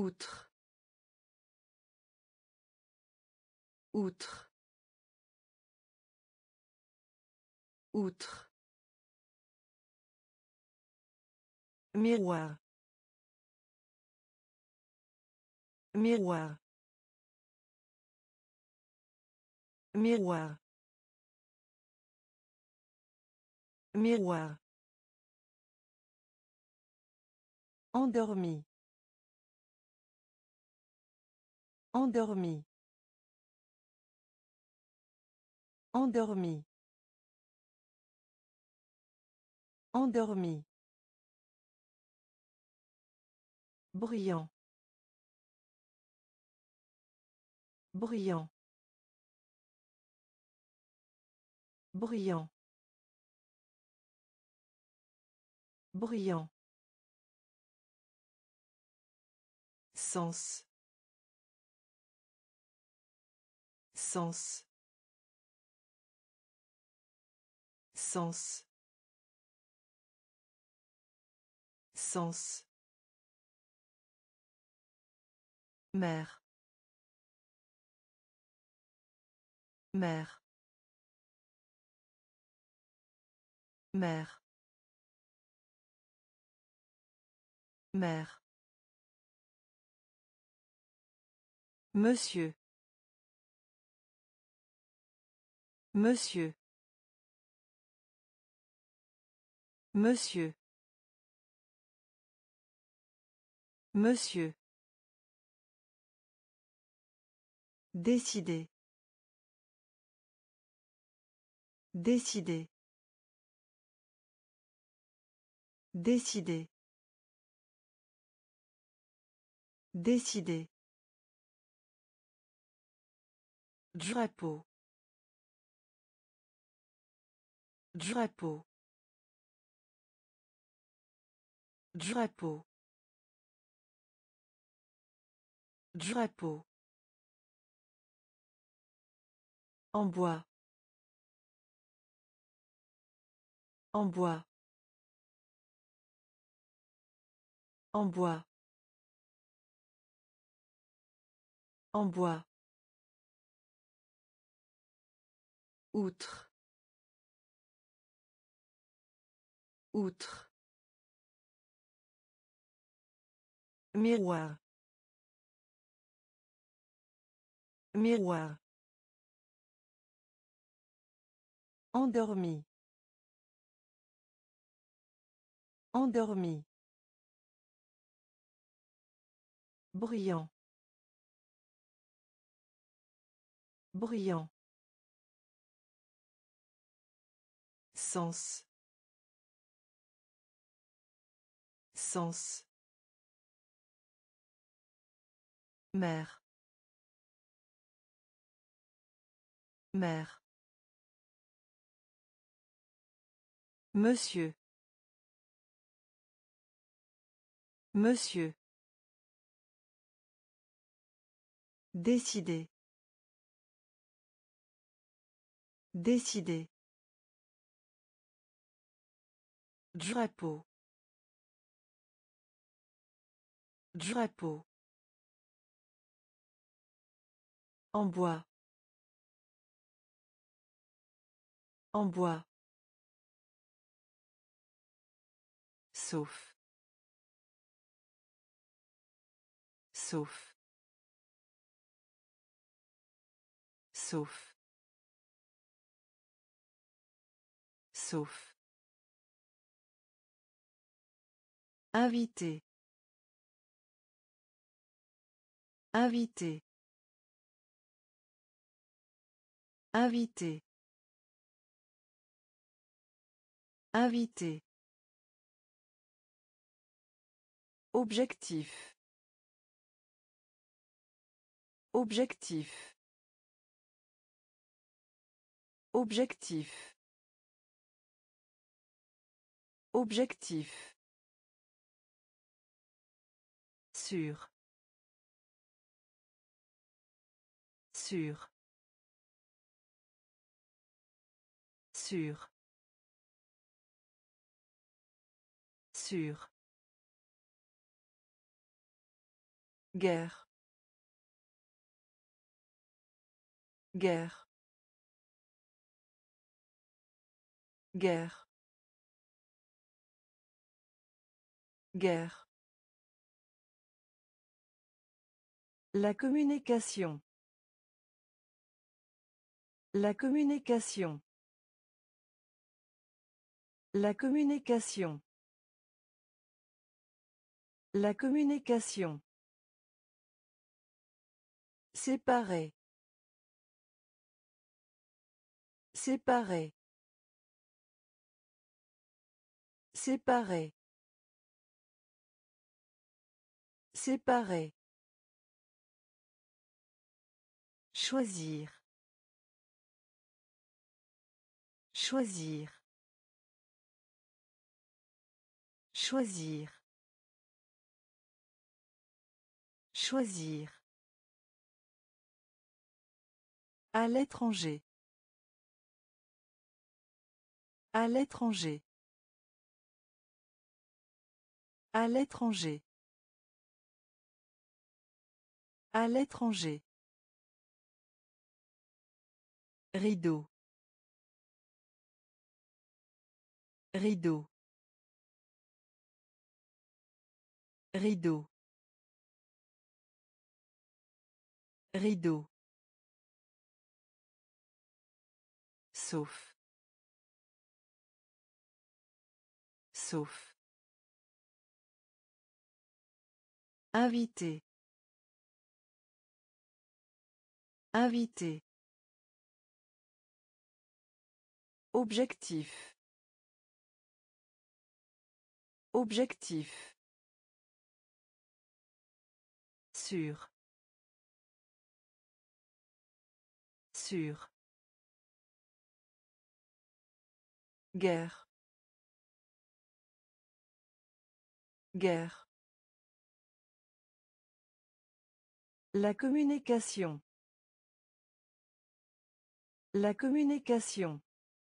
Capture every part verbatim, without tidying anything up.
Outre. Outre. Outre. Miroir. Miroir. Miroir. Miroir. Endormi. Endormi. Endormi. Endormi. Bruyant. Bruyant. Bruyant. Bruyant. Sens. Sens. Sens. Sens. Mère. Mère. Mère. Mère. Monsieur. Monsieur. Monsieur. Monsieur. Décider. Décider. Décider. Décider. Drapeau. Drapeau. Drapeau. Drapeau. En bois. En bois. En bois. En bois. Outre. Outre. Miroir. Miroir. Endormi. Endormi. Bruyant. Bruyant. Sens. Sens. Mère. Mère. Monsieur. Monsieur. Décider. Décider. Drapeau. Drapeau. En bois. En bois. Sauf. Sauf. Sauf. Sauf. Invité. Invité. Invité. Invité. Objectif. Objectif. Objectif. Objectif. Sûr. Sûr. Sûr. Sûr. Guerre. Guerre. Guerre. Guerre. La communication. La communication. La communication. La communication. Séparer. Séparer. Séparer. Séparer. Choisir. Choisir. Choisir. Choisir. À l'étranger. À l'étranger. À l'étranger. À l'étranger. Rideau. Rideau. Rideau. Rideau. Sauf. Sauf. Invité. Invité. Objectif. Objectif. Sûr. Sûr. Guerre. Guerre. La communication. La communication.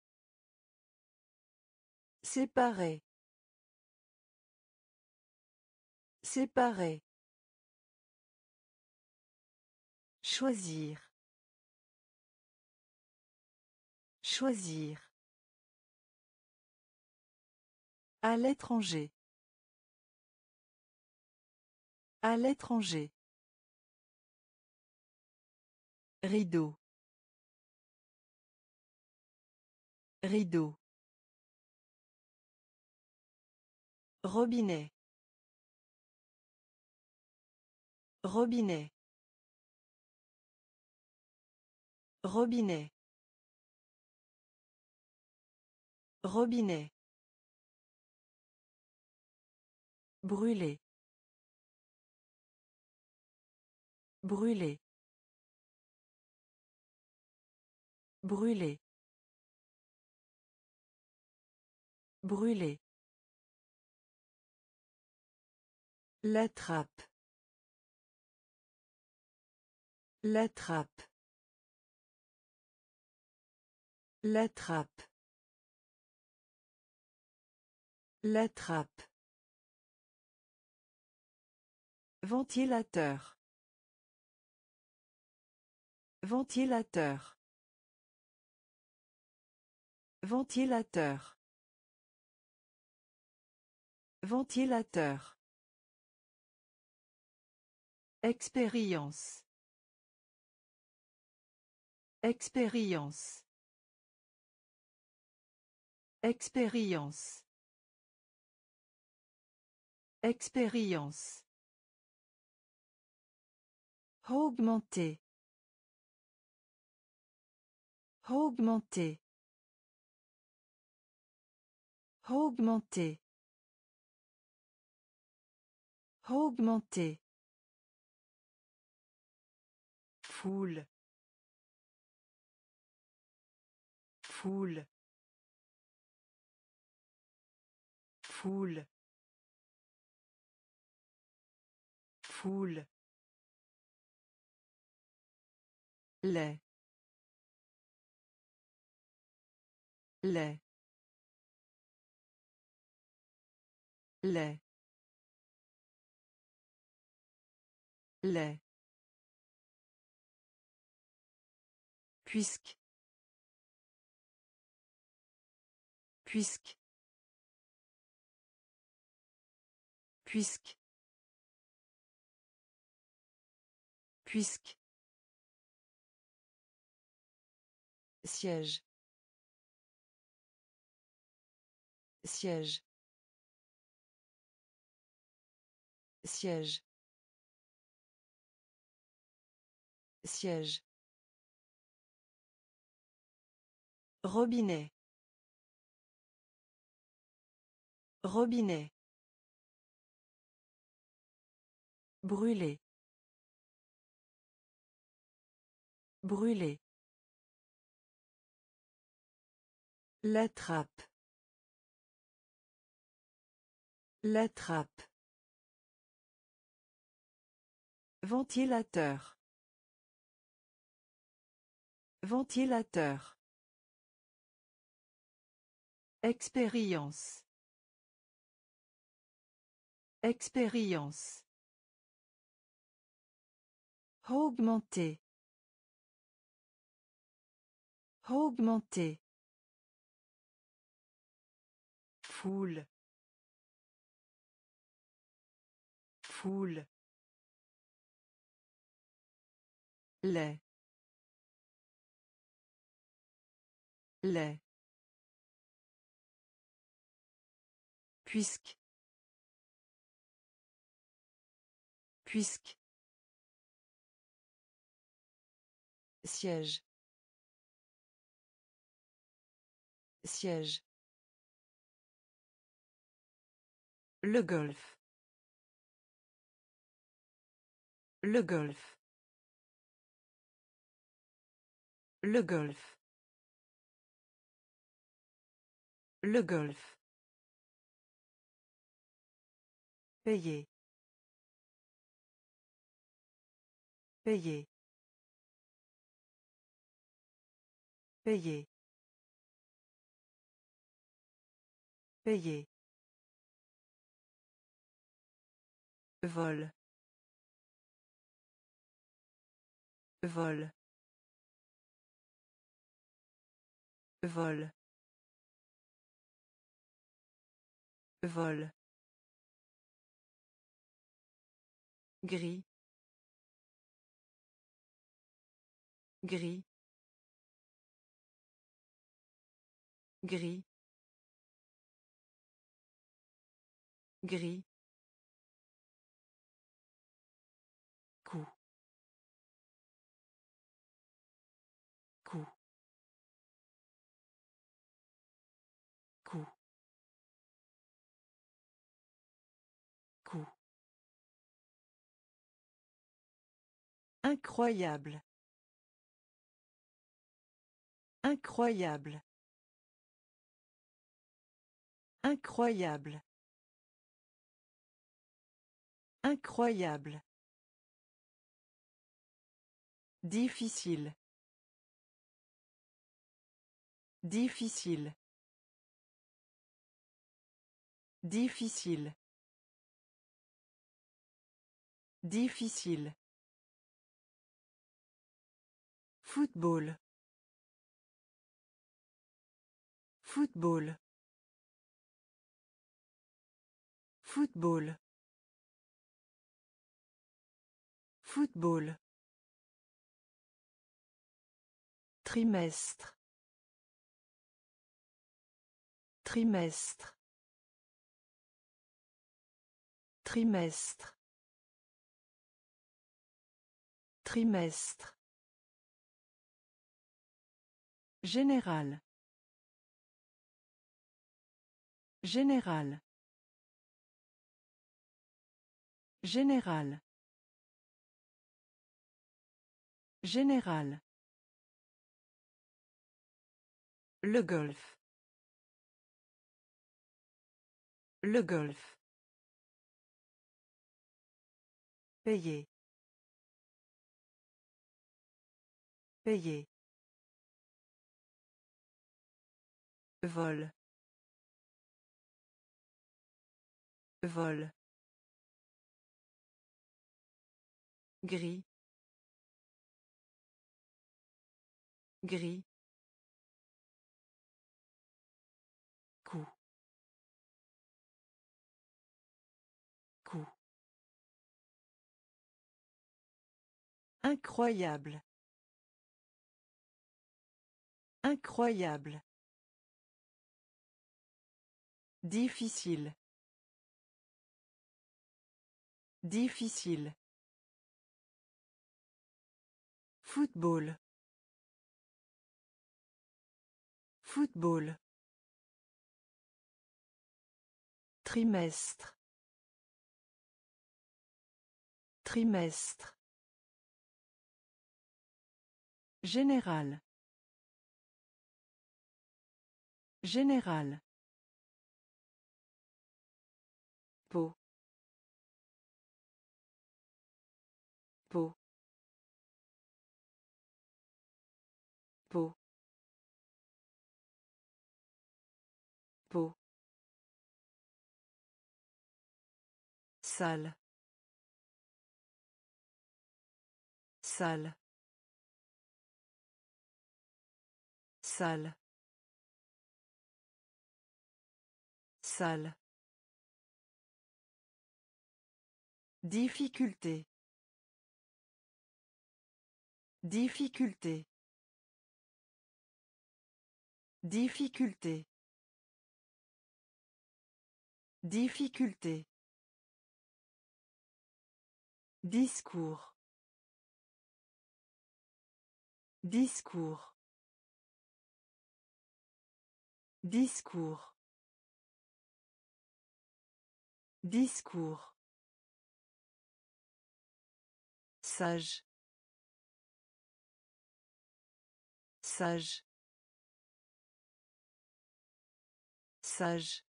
Séparer. Séparer. Choisir. Choisir. À l'étranger. À l'étranger. Rideau. Rideau. Robinet. Robinet. Robinet. Robinet. Brûler. Brûler. Brûler. Brûler. La trappe. La trappe. La trappe. La trappe. Ventilateur. Ventilateur. Ventilateur. Ventilateur. Expérience. Expérience. Expérience. Expérience. Augmenter. Augmenter. Augmenter. Augmenter. Foule. Foule. Foule. Foule. Lait. Lait. Lait. lait, puisque, puisque, puisque, puisque, siège, siège, siège, siège, robinet, robinet, brûler, brûler, la trappe, la trappe, ventilateur, ventilateur, expérience, expérience, augmenter, augmenter, foule, foule, lait, lait, puisque, puisque, siège, siège, le golf, le golf, le golf, le golf, payer, payer, payer, payer, vol, vol, vol, vol, gris, gris, gris, gris, coup, coup, coup, coup, incroyable, incroyable, incroyable, incroyable, difficile, difficile, difficile, difficile, football, football, football, football, trimestre, trimestre, trimestre, trimestre, général, général, général, général, le golf, le golf, payer, payer, vol, vol, Gris. Gris. Coup. Coup. Incroyable. Incroyable. Difficile. Difficile. Football. Football. Trimestre. Trimestre. Général. Général. Peau. Peau. Peau. Peau. Salle. Salle. Salle. Salle. Difficulté. Difficulté. Difficulté. Difficulté. Discours. Discours. Discours. Discours. Sage. Sage. Sage.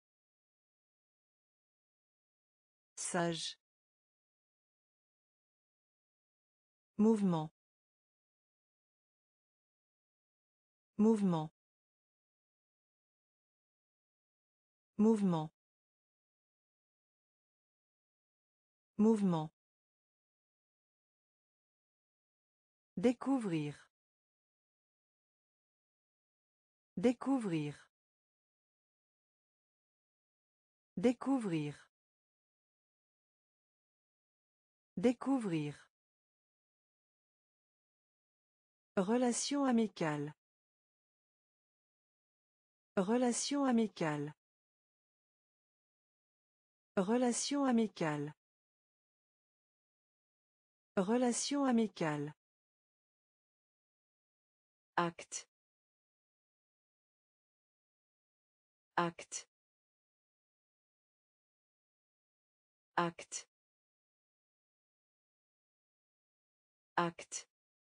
Sage. Mouvement. Mouvement. Mouvement. Mouvement. Découvrir. Découvrir. Découvrir. Découvrir. Relation amicale. Relation amicale. Relation amicale. Relation amicale. Acte. Acte. Acte. Acte.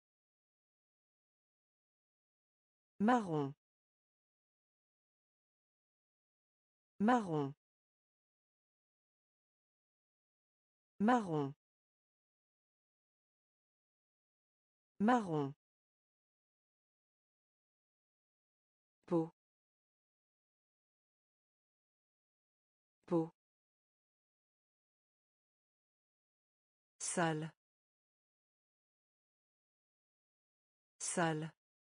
Marron. Marron. Marron. Marron. Peau. Peau. Salle. Salle.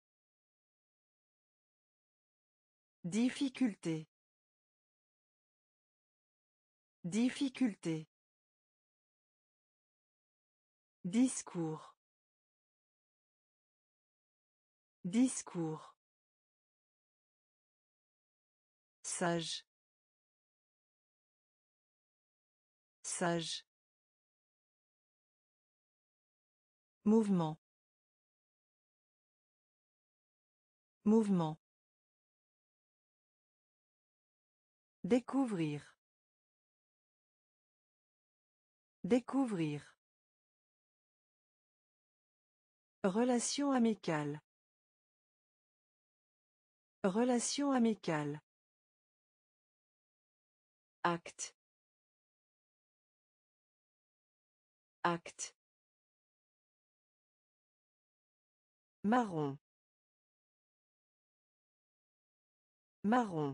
Difficulté. Difficulté. Discours. Discours. Sage. Sage. Mouvement. Mouvement. Découvrir. Découvrir. Relation amicale. Relation amicale. Acte. Acte. Marron. Marron.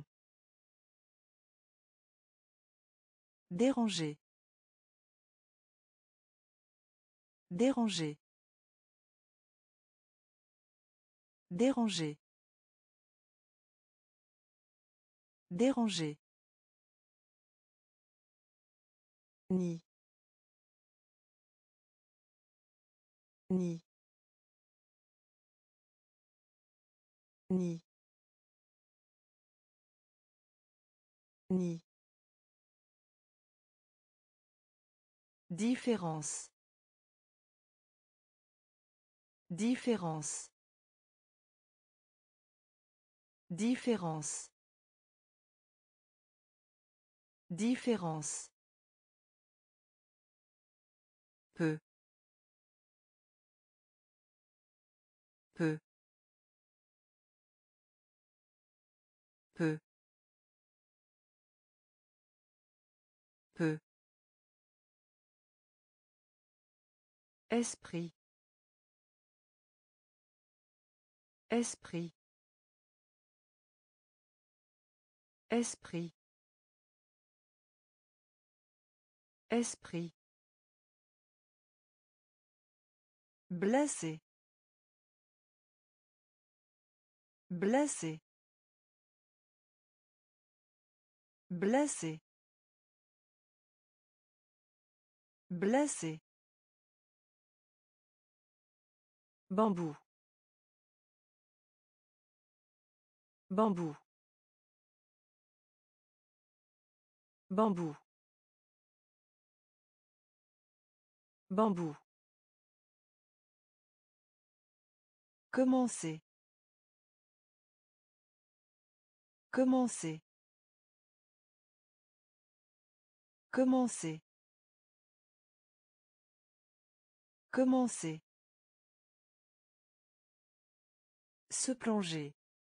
Déranger. Déranger. Déranger. Déranger. Ni. Ni. Ni. Ni. Différence. Différence. Différence. Différence. Peu. Peu. Peu. Peu. Esprit. Esprit. Esprit. Esprit. Blessé. Blessé. Blessé. Blessé. Bambou. Bambou. Bambou. Bambou. Commencer. Commencer. Commencer. Commencer. Se plonger.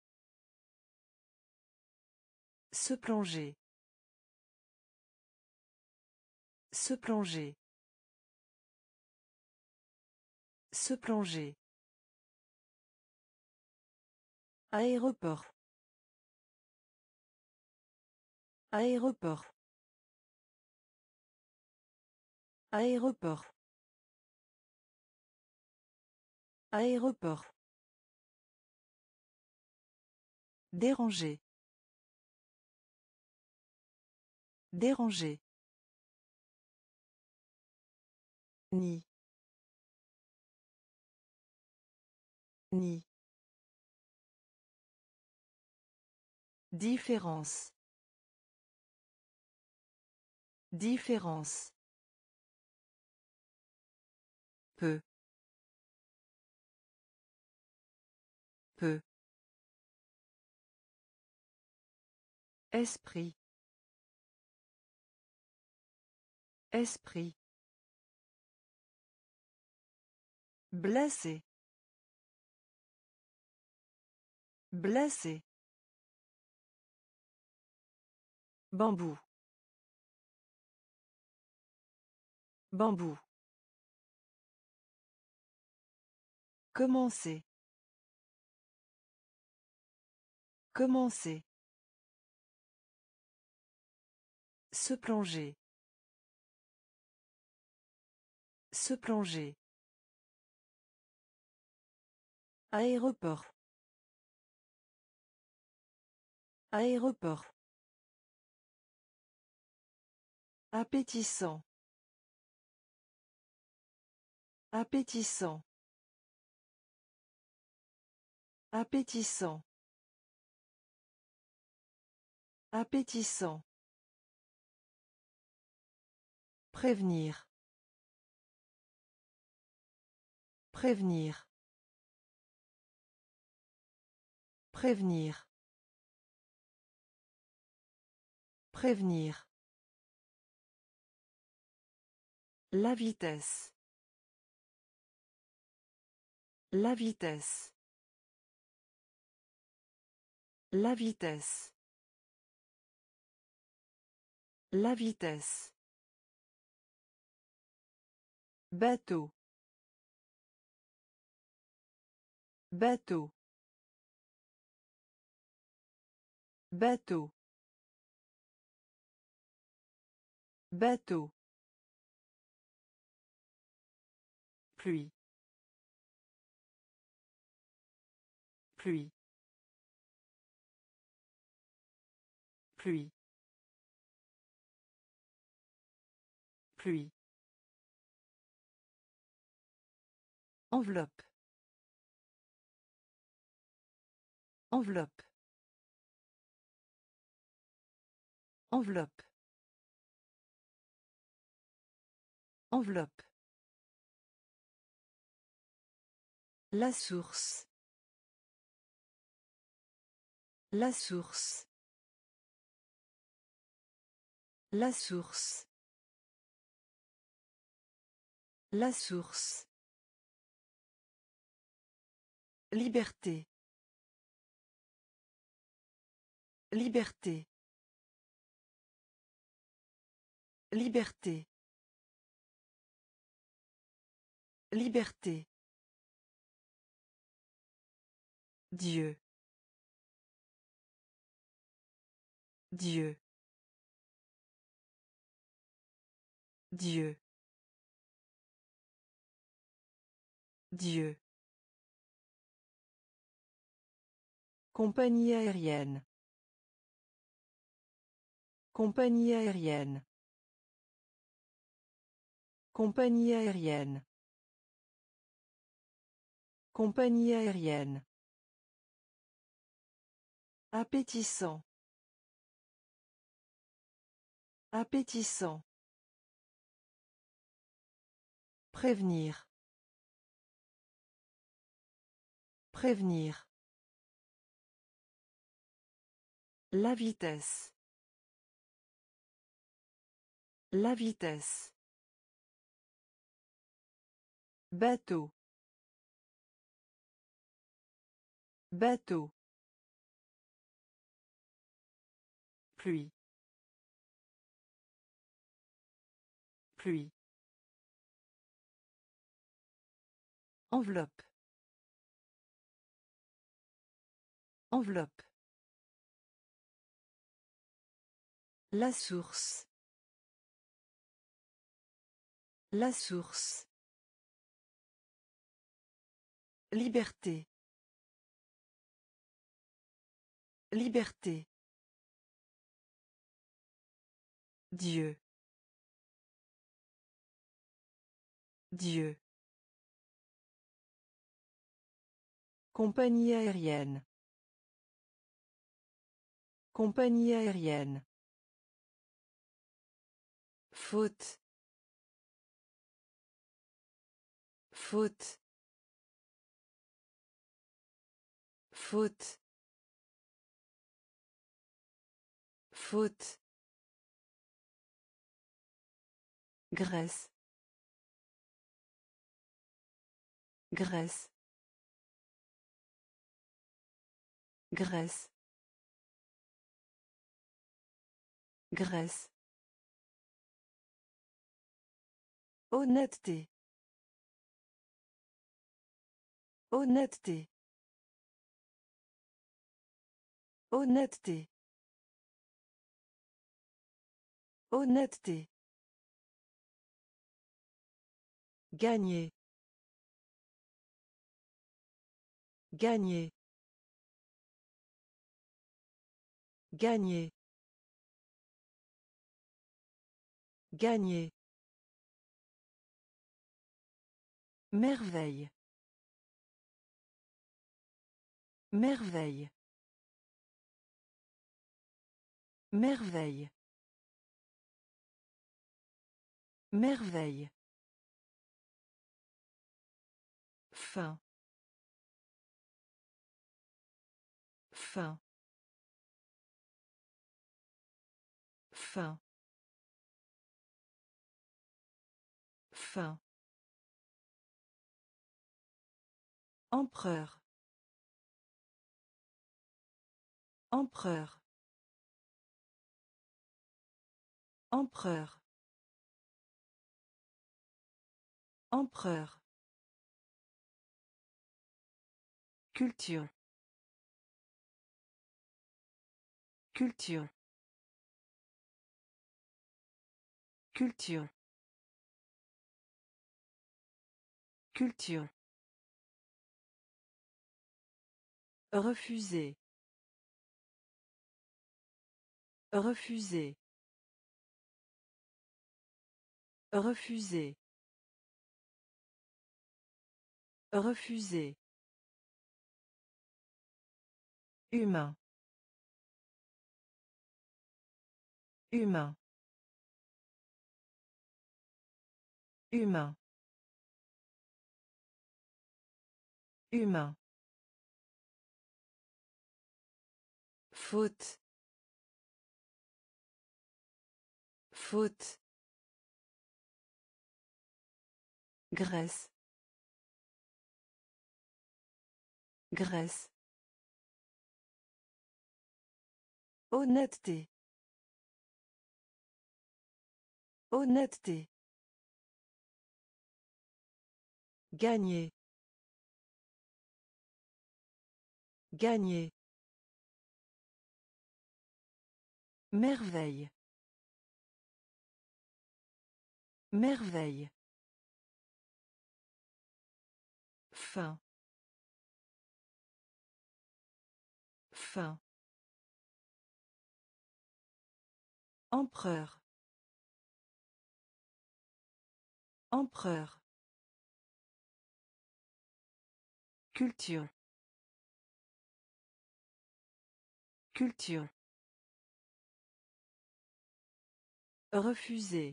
Se plonger. Se plonger. Se plonger. Aéroport. Aéroport. Aéroport. Aéroport. Déranger. Déranger. Ni. Ni. Différence. Différence. Peu. Peu. Esprit. Esprit. Blessé. Blessé. Bambou. Bambou. Commencer. Commencer. Se plonger. Se plonger. Aéroport. Aéroport. Appétissant. Appétissant. Appétissant. Appétissant. Prévenir. Prévenir. Prévenir. Prévenir. La vitesse. La vitesse. La vitesse. La vitesse. Bateau. Bateau. Bateau. Bateau. Pluie. Pluie. Pluie. Pluie. Enveloppe. Enveloppe. Enveloppe. Enveloppe. La source. La source. La source. La source. Liberté. Liberté. Liberté. Liberté. Dieu. Dieu. Dieu. Dieu. Compagnie aérienne. Compagnie aérienne. Compagnie aérienne. Compagnie aérienne. Appétissant. Appétissant. Prévenir. Prévenir. La vitesse. La vitesse. Bateau. Bateau. Pluie. Pluie. Enveloppe. Enveloppe. La source. La source. Liberté. Liberté. Dieu. Dieu. Compagnie aérienne. Compagnie aérienne. Faute. Faute. Faute. Faute. Graisse. Graisse. Graisse. Graisse. Honnêteté. Honnêteté. Honnêteté. Honnêteté. Gagner. Gagner. Gagner. Gagner. Merveille. Merveille. Merveille. Merveille. Fin. Fin. Fin. Fin. Empereur. Empereur. Empereur. Empereur. Culture. Culture. Culture. Culture. Refuser. Refuser. Refuser. Refuser. Humain. Humain. Humain. Humain. Faute. Faute. Graisse. Graisse. Honnêteté. Honnêteté. Gagner. Gagner. Merveille. Merveille. Fin. Fin. Empereur. Empereur. Culture. Culture. Refuser.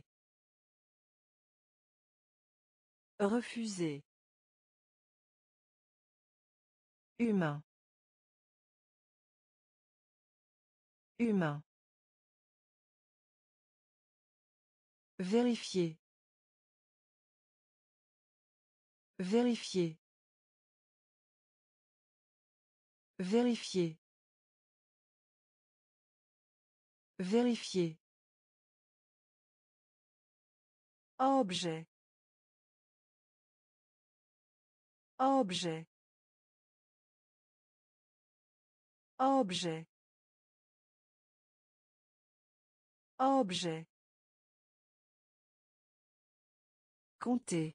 Refuser. Humain. Humain. Vérifier. Vérifier. Vérifier. Vérifier. Objet. Objet. Objet. Objet. Compter.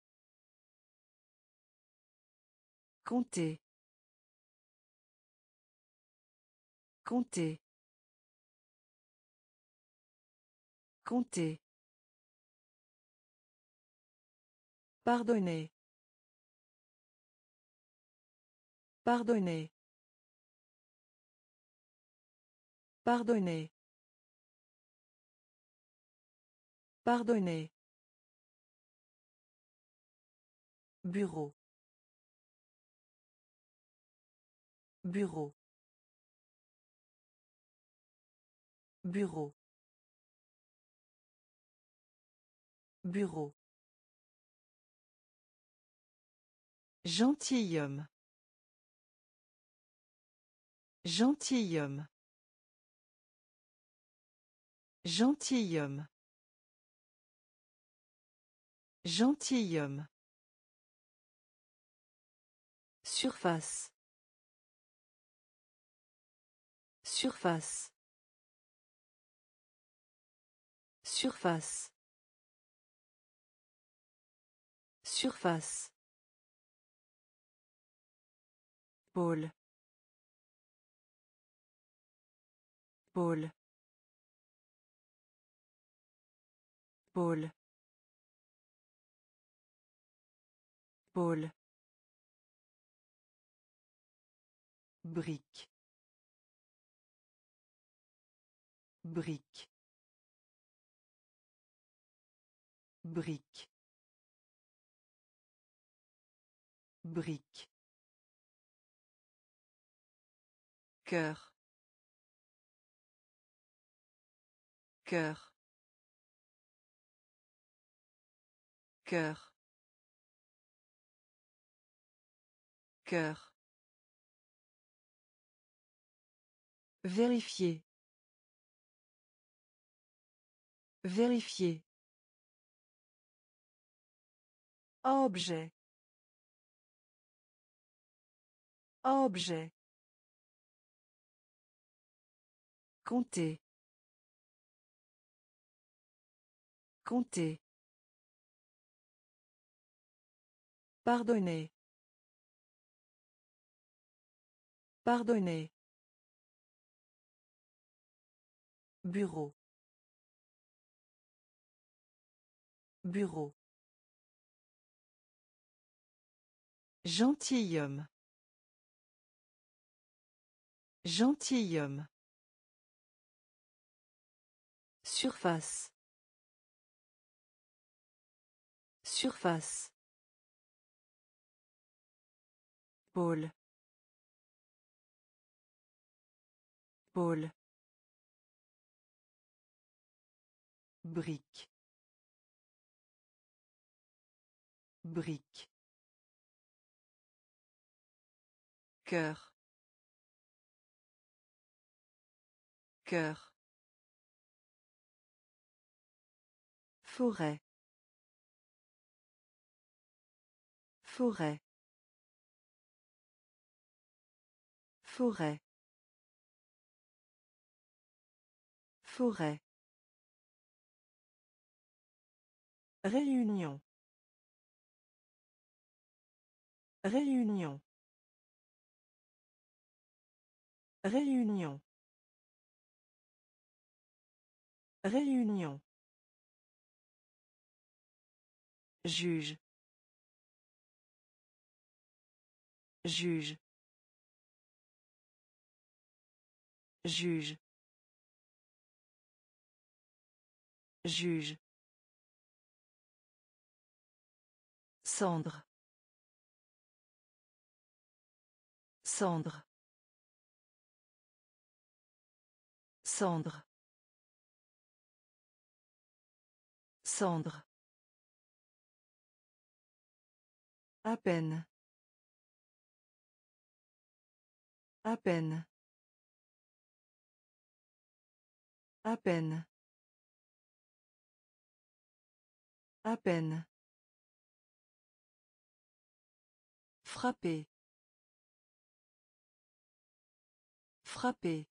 Compter. Compter. Compter. Pardonner. Pardonner. Pardonner. Pardonner. Bureau. Bureau. Bureau. Bureau. Gentilhomme. Gentilhomme. Gentilhomme. Gentilhomme. Surface. Surface. Surface. Surface. Pôle. Pôle. Pôle. Pôle. Brique. Brique. Brique. Brique. Cœur. Cœur. Cœur. Cœur. Vérifier. Vérifier. Objet. Objet. Compter. Compter. Pardonner. Pardonner. Bureau. Bureau. Gentilhomme. Gentilhomme. Surface. Surface. Pôle. Pôle. Brique. Brique. Cœur. Cœur. Forêt. Forêt. Forêt. Forêt. Réunion. Réunion. Réunion. Réunion. Juge. Juge. Juge. Juge. Cendre. Cendre. Cendre. Cendre. À peine. À peine. À peine. À peine. Frapper. Frapper.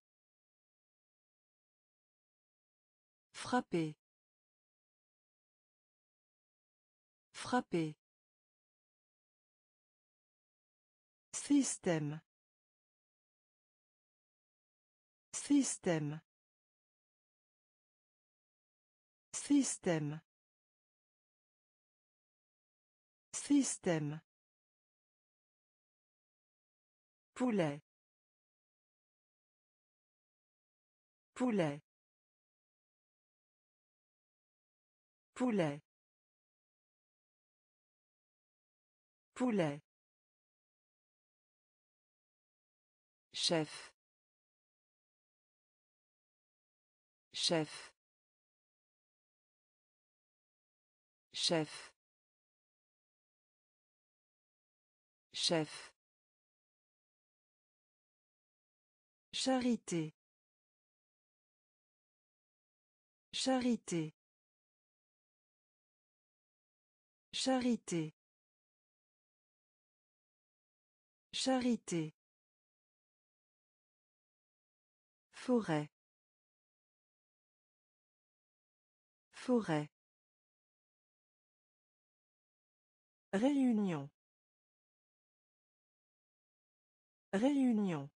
Frapper. Frapper. Système. Système. Système. Système. Poulet. Poulet. Poulet. Poulet. Chef. Chef. Chef. Chef. Charité. Charité. Charité. Charité. Forêt. Forêt. Réunion. Réunion.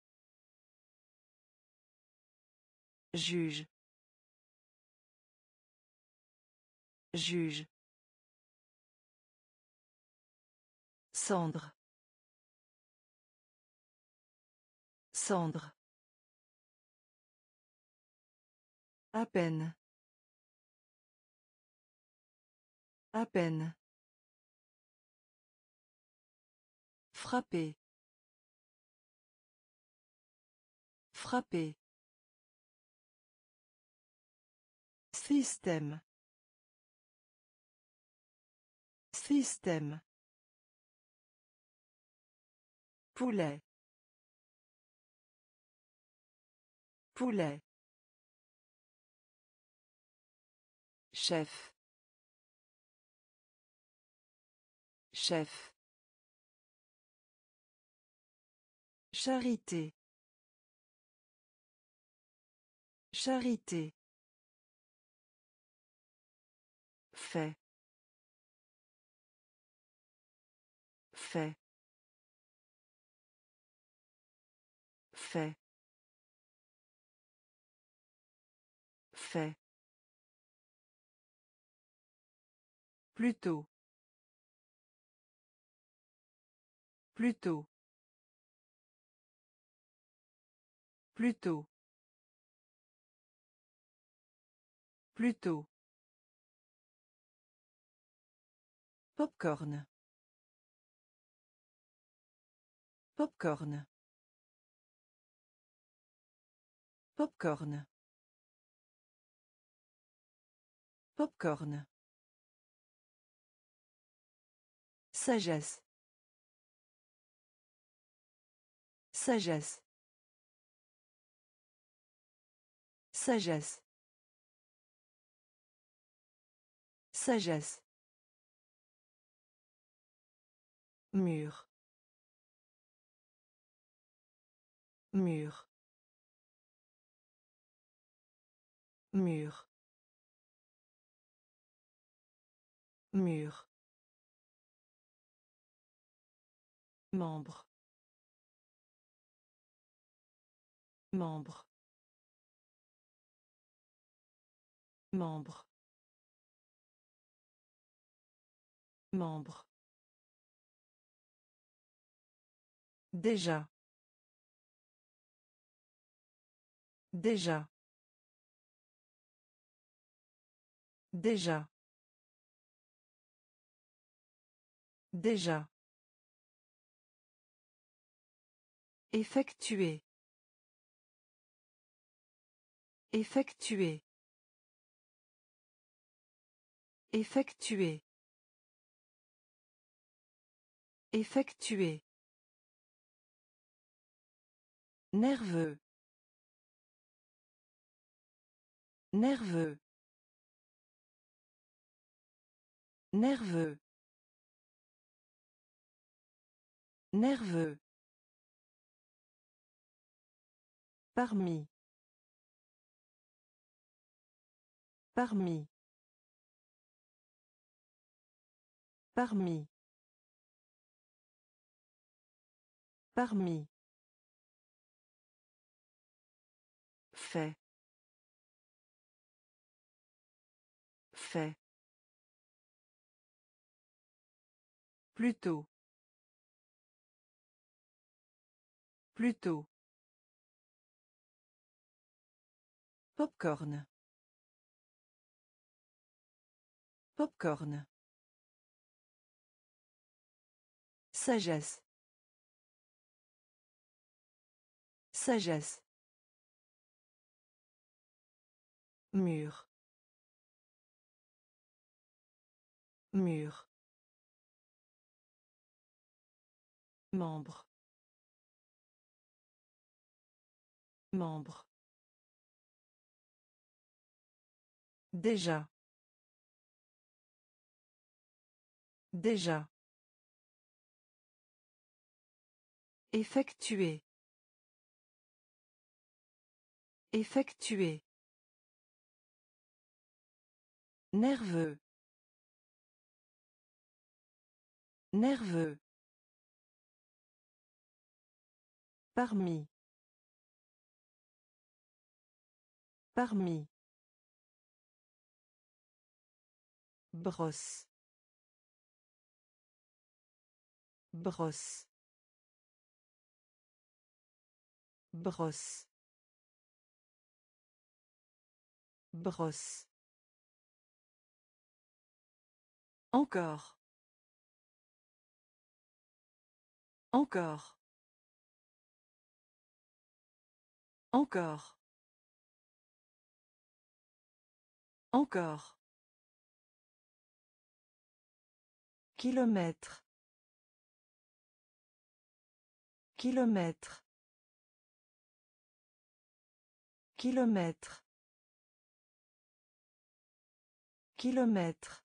Juge. Juge. Cendre. Cendre. À peine. À peine. Frapper. Frapper. Système. Système. Poulet. Poulet. Chef. Chef. Charité. Charité. Fait. Fait. Fait. Fait. Plutôt. Plutôt. Plutôt. Plutôt. Popcorn. Popcorn. Popcorn. Popcorn. Sagesse. Sagesse. Sagesse. Sagesse. Mur. Mur. Mur. Mur. Membre. Membre. Membre. Membre. Déjà. Déjà. Déjà. Déjà. Effectuer. Effectuer. Effectuer. Effectuer. Nerveux. Nerveux. Nerveux. Nerveux. Parmi. Parmi. Parmi. Parmi. Fait. Fait. Plutôt. Plutôt. Popcorn. Popcorn. Sagesse. Sagesse. Mur. Mur. Membre. Membre. Déjà. Déjà. Effectuer. Effectuer. Nerveux. Nerveux. Parmi. Parmi. Brosse. Brosse. Brosse. Brosse. Encore. Encore. Encore. Encore. Kilomètre. Kilomètre. Kilomètre. Kilomètre.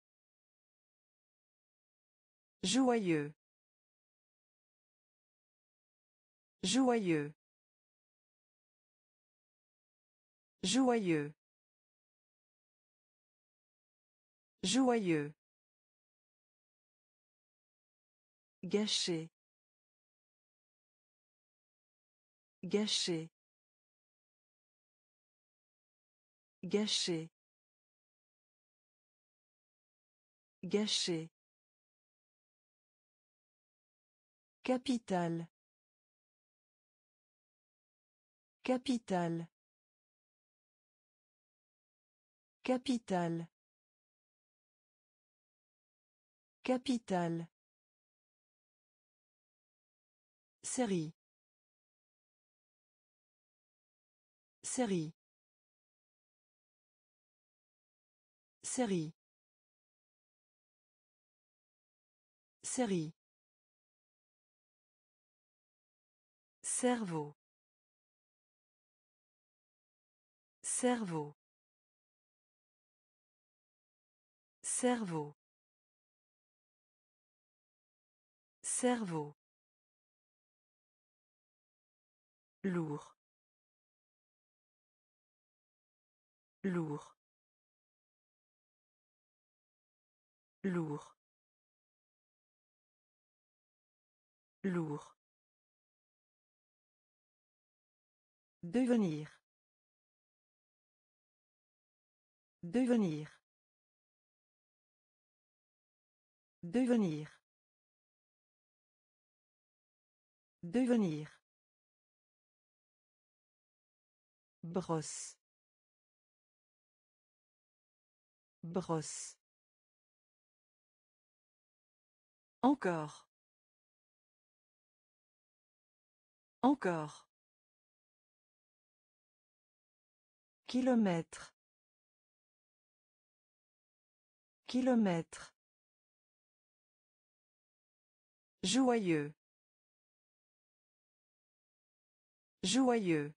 Joyeux. Joyeux. Joyeux. Joyeux. Gâcher. Gâcher. Gâcher. Gâcher. Capital. Capital. Capital. Capital. Série. Série. Série. Série. Cerveau. Cerveau. Cerveau. Cerveau. Lourd. Lourd. Lourd. Lourd. Devenir. Devenir. Devenir. Devenir. Brosse. Brosse. Encore. Encore. Kilomètre. Kilomètre. Joyeux. Joyeux.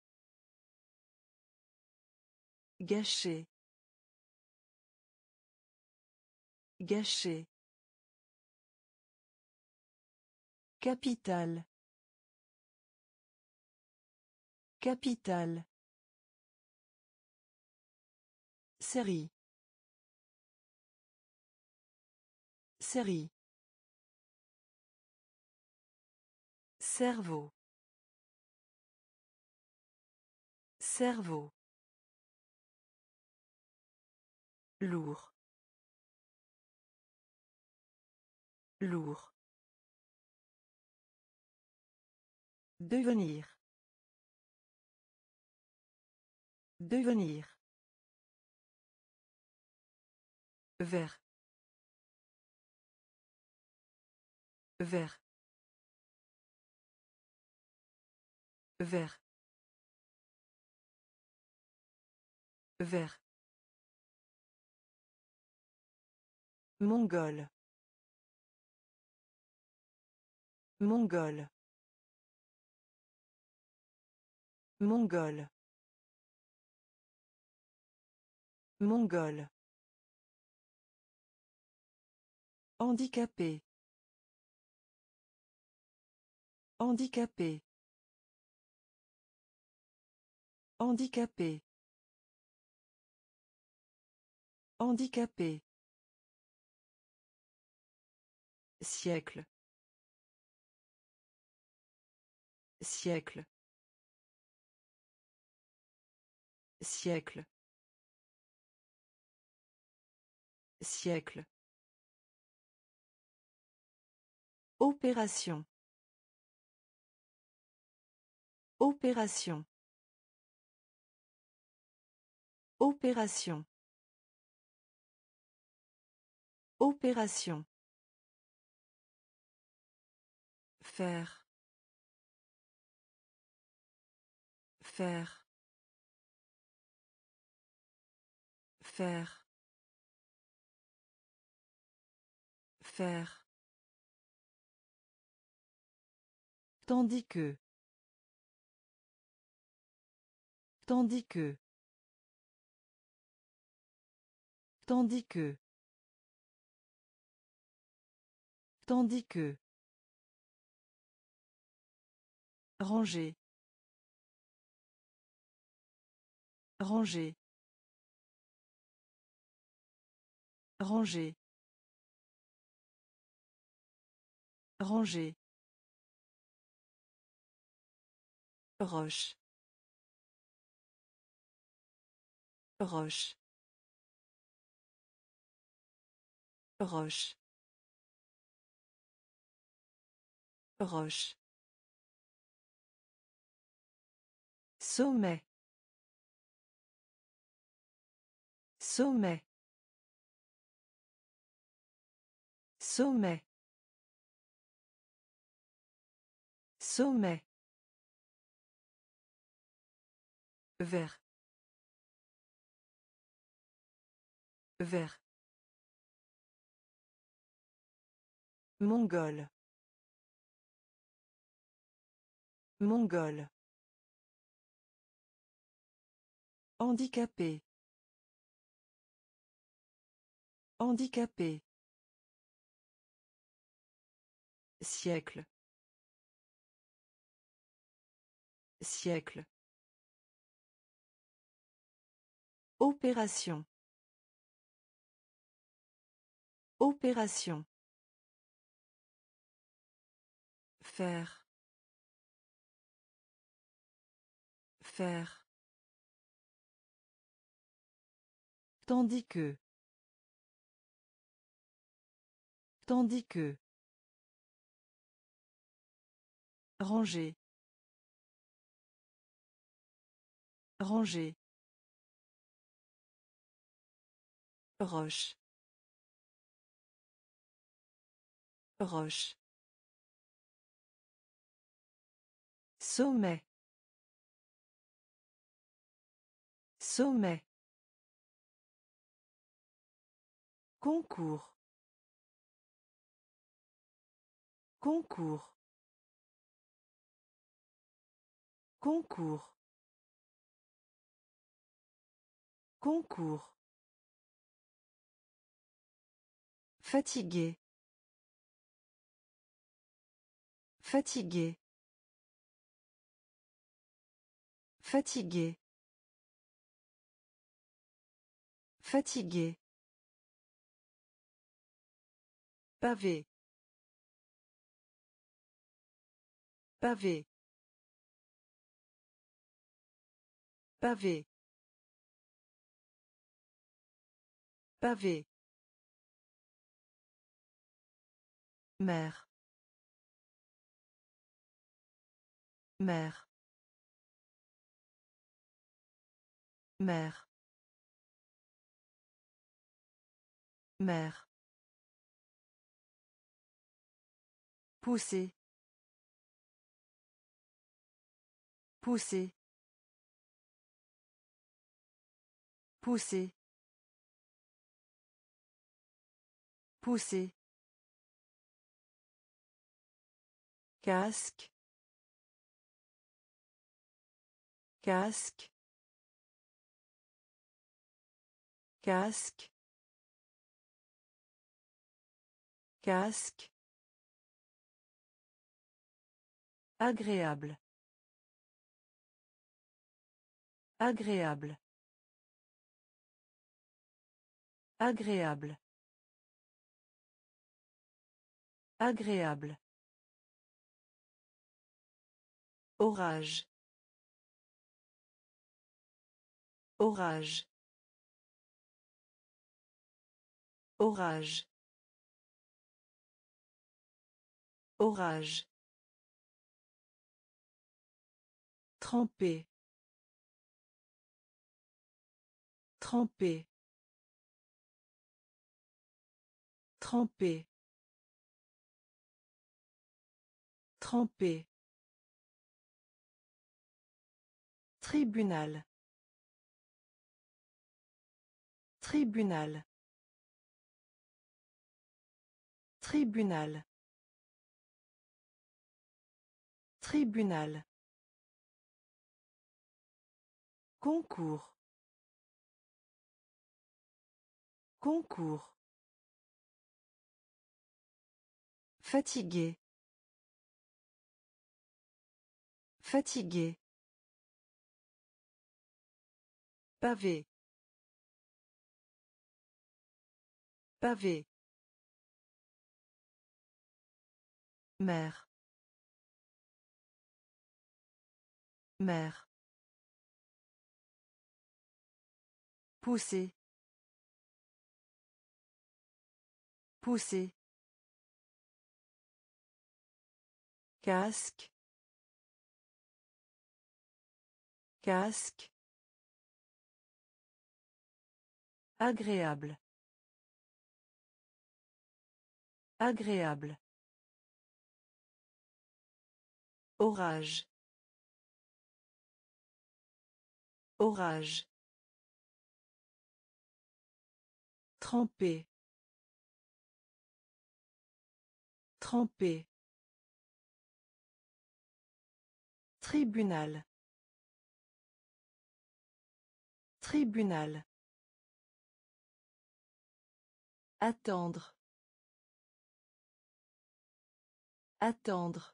Gâcher. Gâcher. Capital. Capital. Série. Série. Cerveau. Cerveau. Lourd. Lourd. Devenir. Devenir. Vert. Vert. Vert. Vert. Mongol. Mongol. Mongol. Mongol. Handicapé. Handicapé. Handicapé. Handicapé. Siècle. Siècle. Siècle. Siècle. Opération. Opération. Opération. Opération. Faire. Faire. Faire. Faire. Tandis que. Tandis que. Tandis que. Tandis que. Ranger. Ranger. Ranger. Ranger. Roche. Roche. Roche. Roche. Sommet. Sommet. Sommet. Sommet. Vert. Vert. Mongol. Mongol. Handicapé. Handicapé. Siècle. Siècle. Opération. Opération. Faire. Faire. Tandis que. Tandis que. Ranger. Ranger. Roche. Roche. Sommet. Sommet. Concours. Concours. Concours. Concours. Fatigué. Fatigué. Fatigué. Fatigué. Pavé. Pavé. Pavé. Pavé. Mère. Mère. Mère. Mère. Pousser. Pousser. Pousser. Pousser. Casque. Casque. Casque. Casque. Agréable. Agréable. Agréable. Agréable. Orage. Orage. Orage. Orage. Trempé. Trempé. Trempé. Trempé. Tribunal. Tribunal. Tribunal. Tribunal. Concours. Concours. Fatigué. Fatigué. Pavé. Pavé. Mère. Mère. Pousser. Pousser. Casque. Casque. Agréable. Agréable. Orage. Orage. Tremper. Tremper. Tribunal. Tribunal. Attendre. Attendre.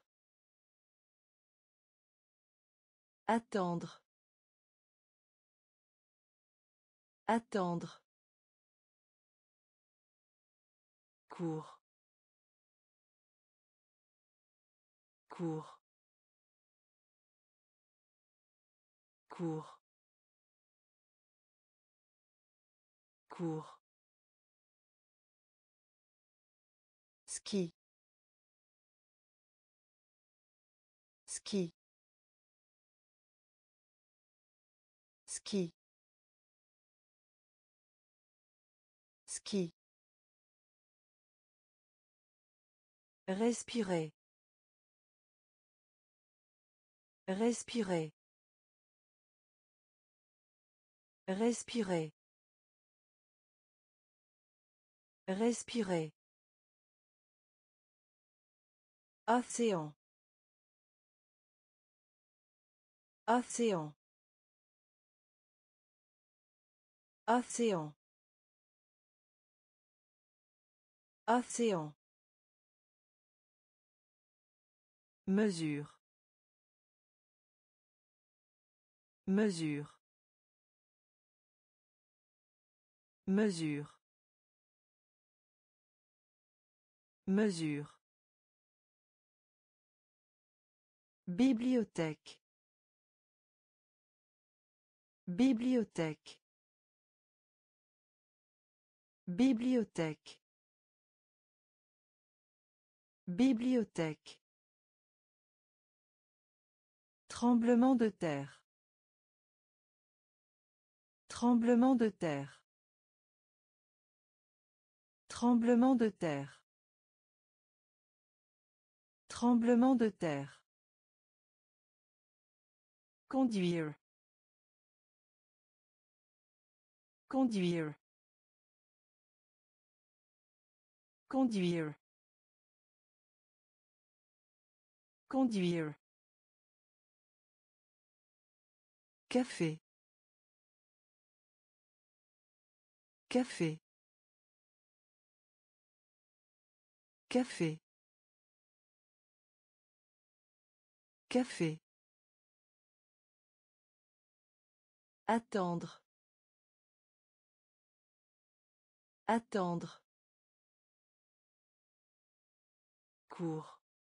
Attendre. Attendre. Cours. Cours. Cours. Cours. Ski. Ski. Ski. Ski. Respirer. Respirer. Respirer. Respirer. Océan. Océan. Océan. Océan. Mesure. Mesure. Mesure. Mesure. Bibliothèque. Bibliothèque. Bibliothèque. Bibliothèque. Tremblement de terre. Tremblement de terre. Tremblement de terre. Tremblement de terre. Conduire. Conduire. Conduire. Conduire. Café. Café. Café. Café. Attendre. Attendre. Cours.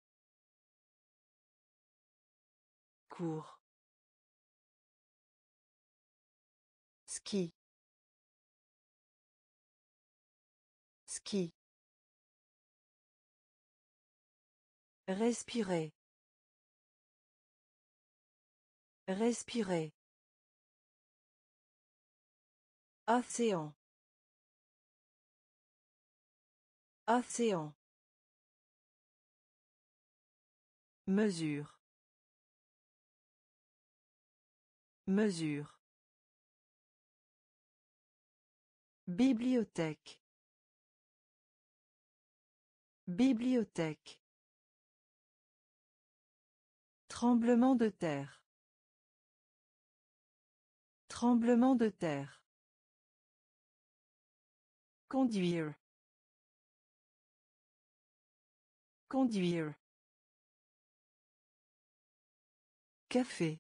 Cours. Ski. Ski. Respirer. Respirer. Océan. Océan. Mesure. Mesure. Bibliothèque. Bibliothèque. Tremblement de terre. Tremblement de terre. Conduire. Conduire. Café.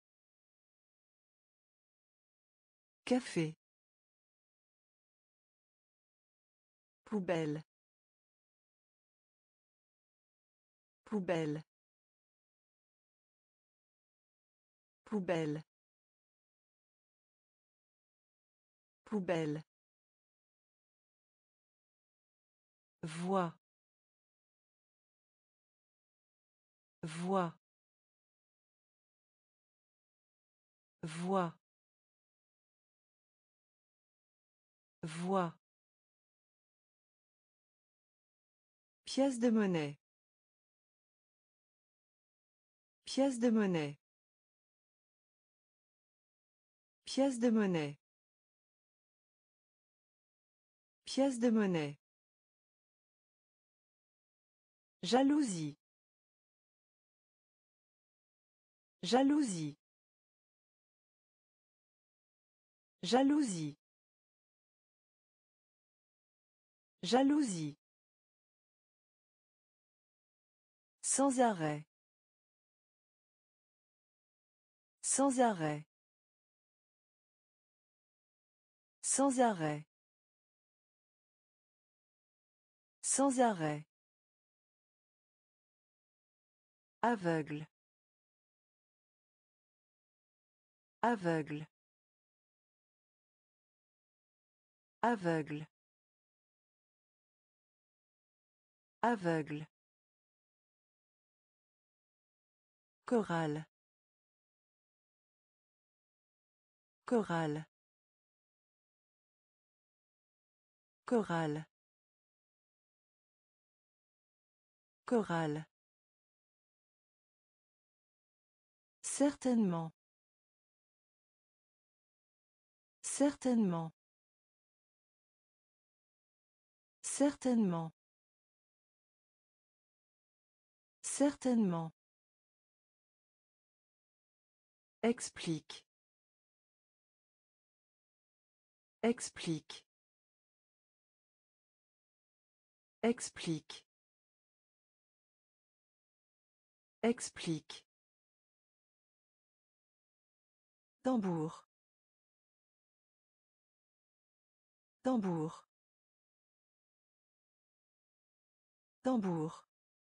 Café. Poubelle. Poubelle. Poubelle. Poubelle. Voix. Voix. Voix. Voix. Pièce de monnaie. Pièce de monnaie. Pièce de monnaie. Pièce de monnaie. Jalousie. Jalousie. Jalousie. Jalousie. Sans arrêt. Sans arrêt. Sans arrêt. Sans arrêt. Aveugle. Aveugle. Aveugle. Aveugle. Chorale. Chorale. Chorale. Chorale. Certainement. Certainement. Certainement. Certainement. Explique. Explique. Explique. Explique. Tambour. Tambour. Tambour.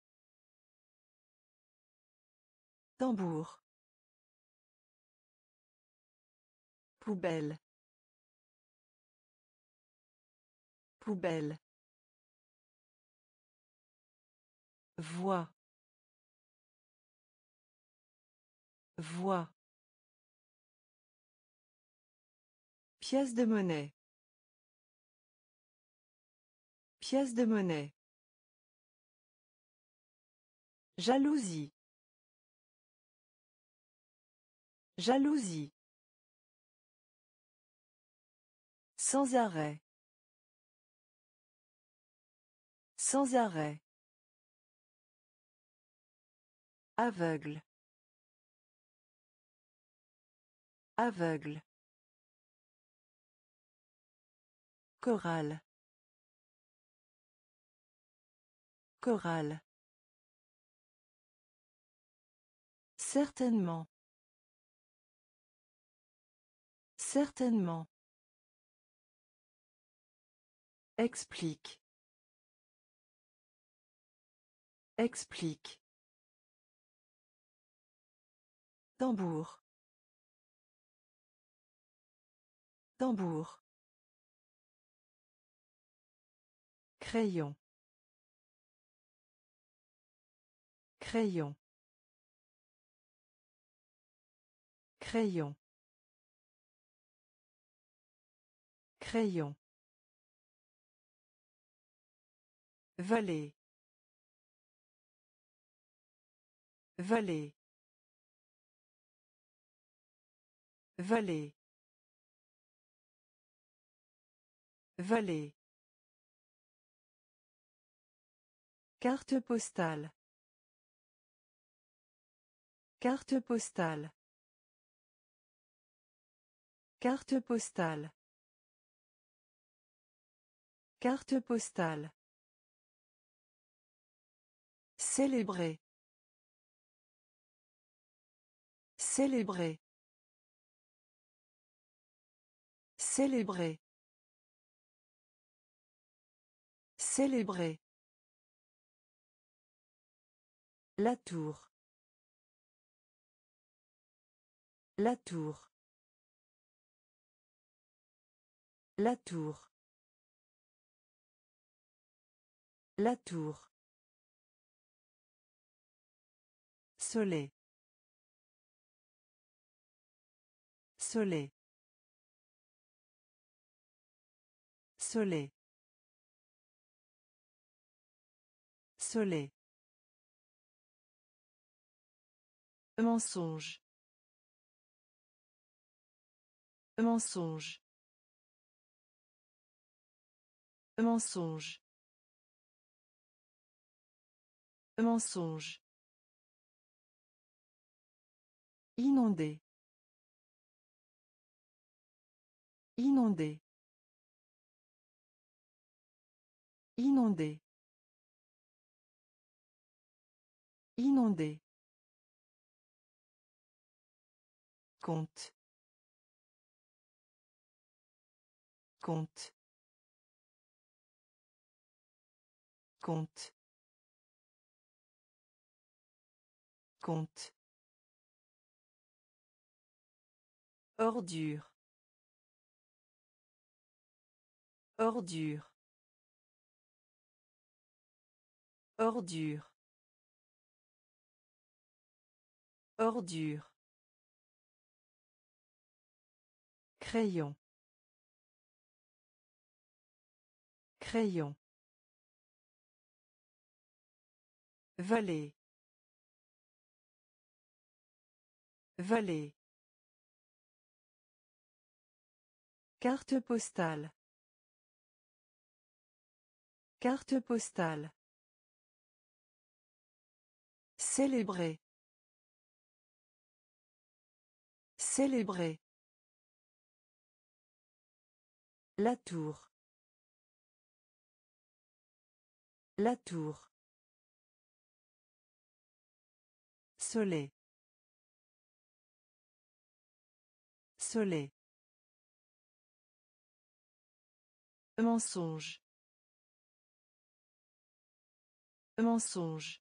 Tambour. Poubelle. Poubelle. Voix. Voix. Pièce de monnaie. Pièce de monnaie. Jalousie. Jalousie. Sans arrêt. Sans arrêt. Aveugle. Aveugle. Chorale. Chorale. Certainement. Certainement. Explique. Explique. Tambour. Tambour. Crayon. Crayon. Crayon. Crayon. Vallée. Vallée. Vallée. Vallée. Carte postale. Carte postale. Carte postale. Carte postale. Célébrer. Célébrer. Célébrer. Célébrer. La tour. La tour. La tour. La tour. Soleil. Soleil. Soleil. Soleil. Mensonge. Mensonge. Mensonge. Mensonge. Inondé. Inondé. Inondé. Inondé. Compte. Compte. Compte. Compte. Ordure. Ordure. Ordure. Ordure. Crayon. Crayon. Vallée. Vallée. Carte postale. Carte postale. Célébrer. Célébrer. La tour. La tour. Soleil. Soleil. Mensonge. Mensonge.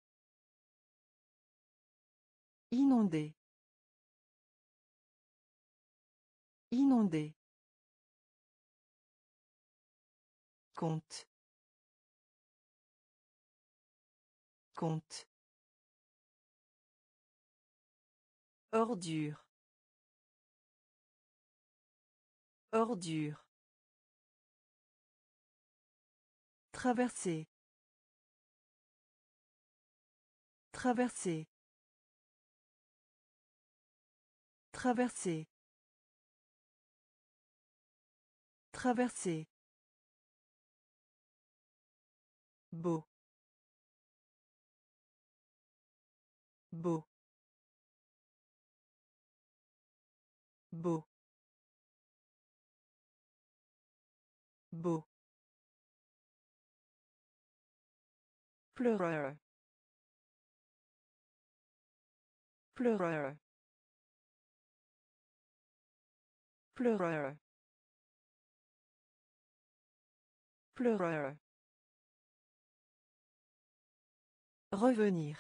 Inondé. Inondé. Compte. Compte. Ordure. Ordure. Traverser. Traverser. Traverser. Traverser. Beau. Beau. Beau. Beau. Pleureur. Pleureur. Pleureur. Pleureur. Revenir.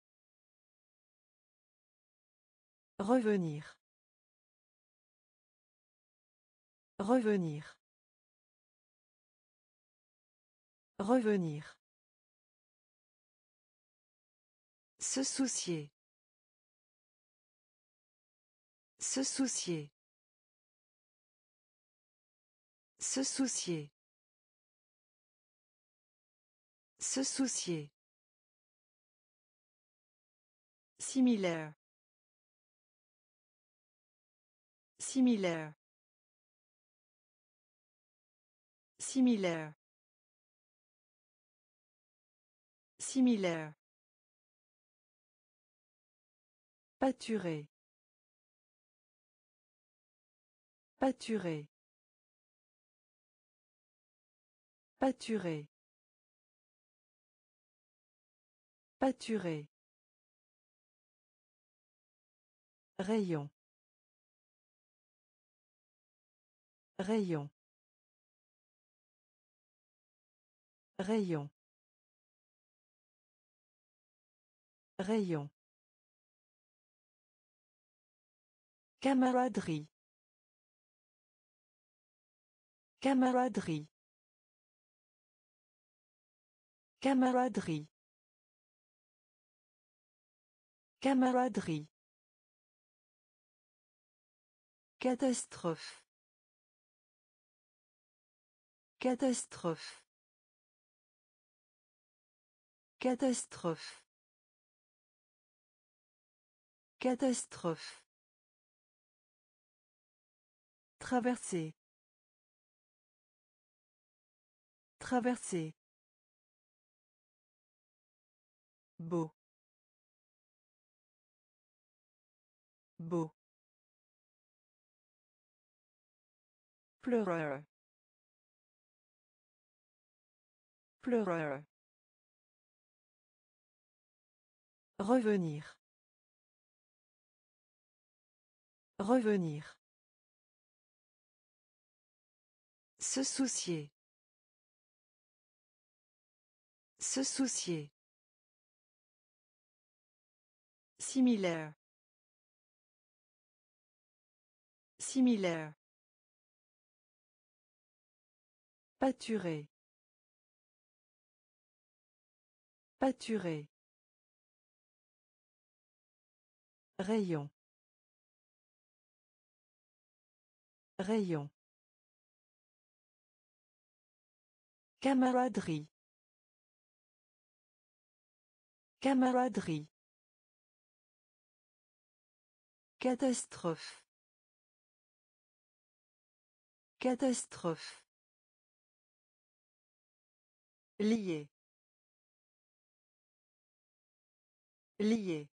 Revenir. Revenir. Revenir. Se soucier. Se soucier. Se soucier. Se soucier. Similaire. Similaire. Similaire. Similaire. Pâturer. Pâturer. Pâturer. Pâturer. Rayon. Rayon. Rayon. Rayon. Camaraderie. Camaraderie. Camaraderie. Camaraderie. Catastrophe. Catastrophe. Catastrophe. Catastrophe. Traverser. Traverser. Beau. Beau. Pleureur. Pleureur. Revenir. Revenir. Se soucier. Se soucier. Similaire. Similaire. Pâturer. Pâturer. Rayon. Rayon. Camaraderie. Camaraderie. Catastrophe. Catastrophe. Lié. Lié.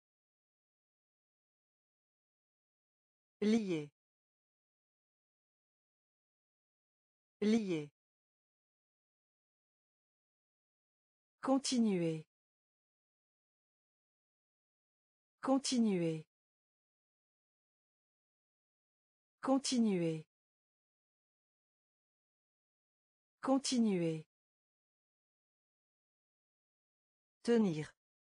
Lié. Lié. Continuer. Continuer. Continuer. Continuer. Tenir.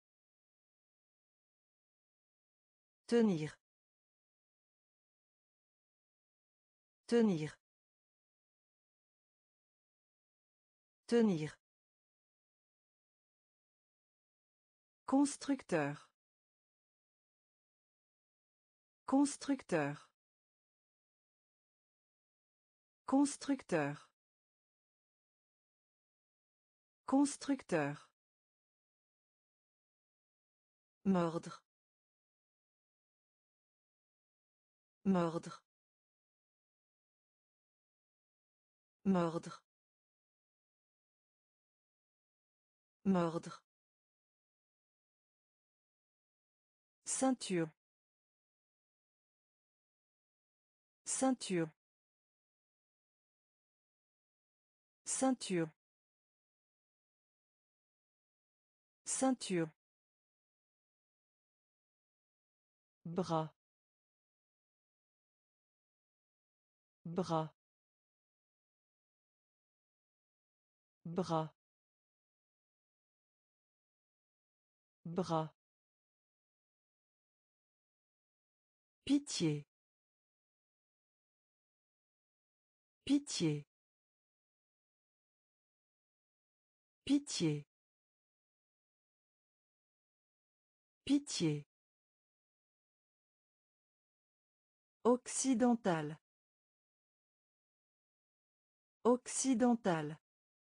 Tenir. Tenir. Tenir. Constructeur. Constructeur. Constructeur. Constructeur. Mordre. Mordre. Mordre. Mordre. Ceinture. Ceinture. Ceinture. Ceinture. Bras. Bras. Bras. Bras. Pitié. Pitié. Pitié. Pitié. Occidental. Occidental.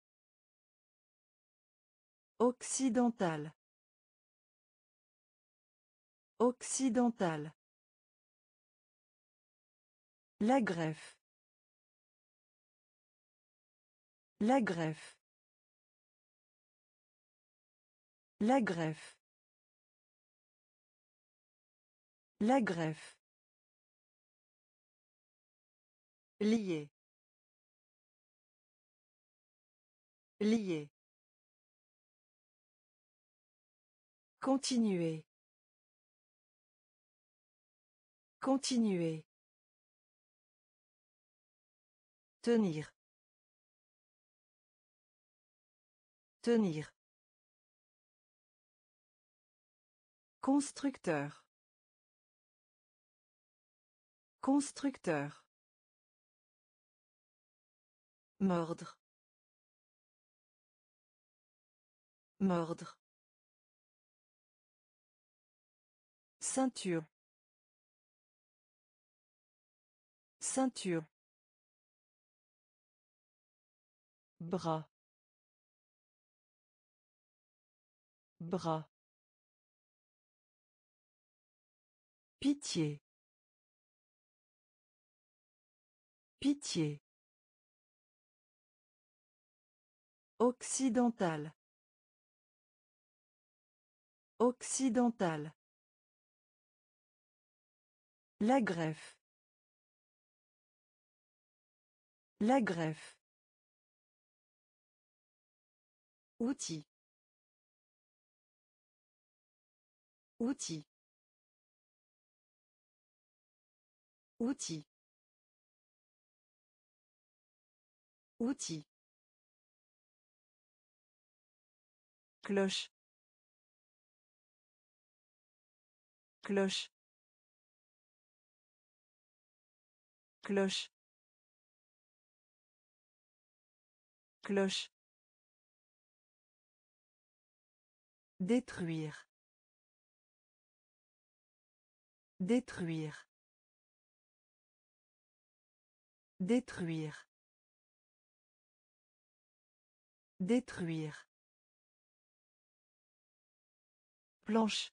Occidental. Occidental. La greffe. La greffe. La greffe. La greffe. Lié. Lié. Continuer. Continuer. Tenir. Tenir. Constructeur. Constructeur. Mordre. Mordre. Ceinture. Ceinture. Bras. Bras. Pitié. Pitié. Occidental. Occidental. La greffe. La greffe. Outil. Outil. Outil. Outil. Cloche. Cloche. Cloche. Cloche. Détruire. Détruire. Détruire. Détruire. Planche.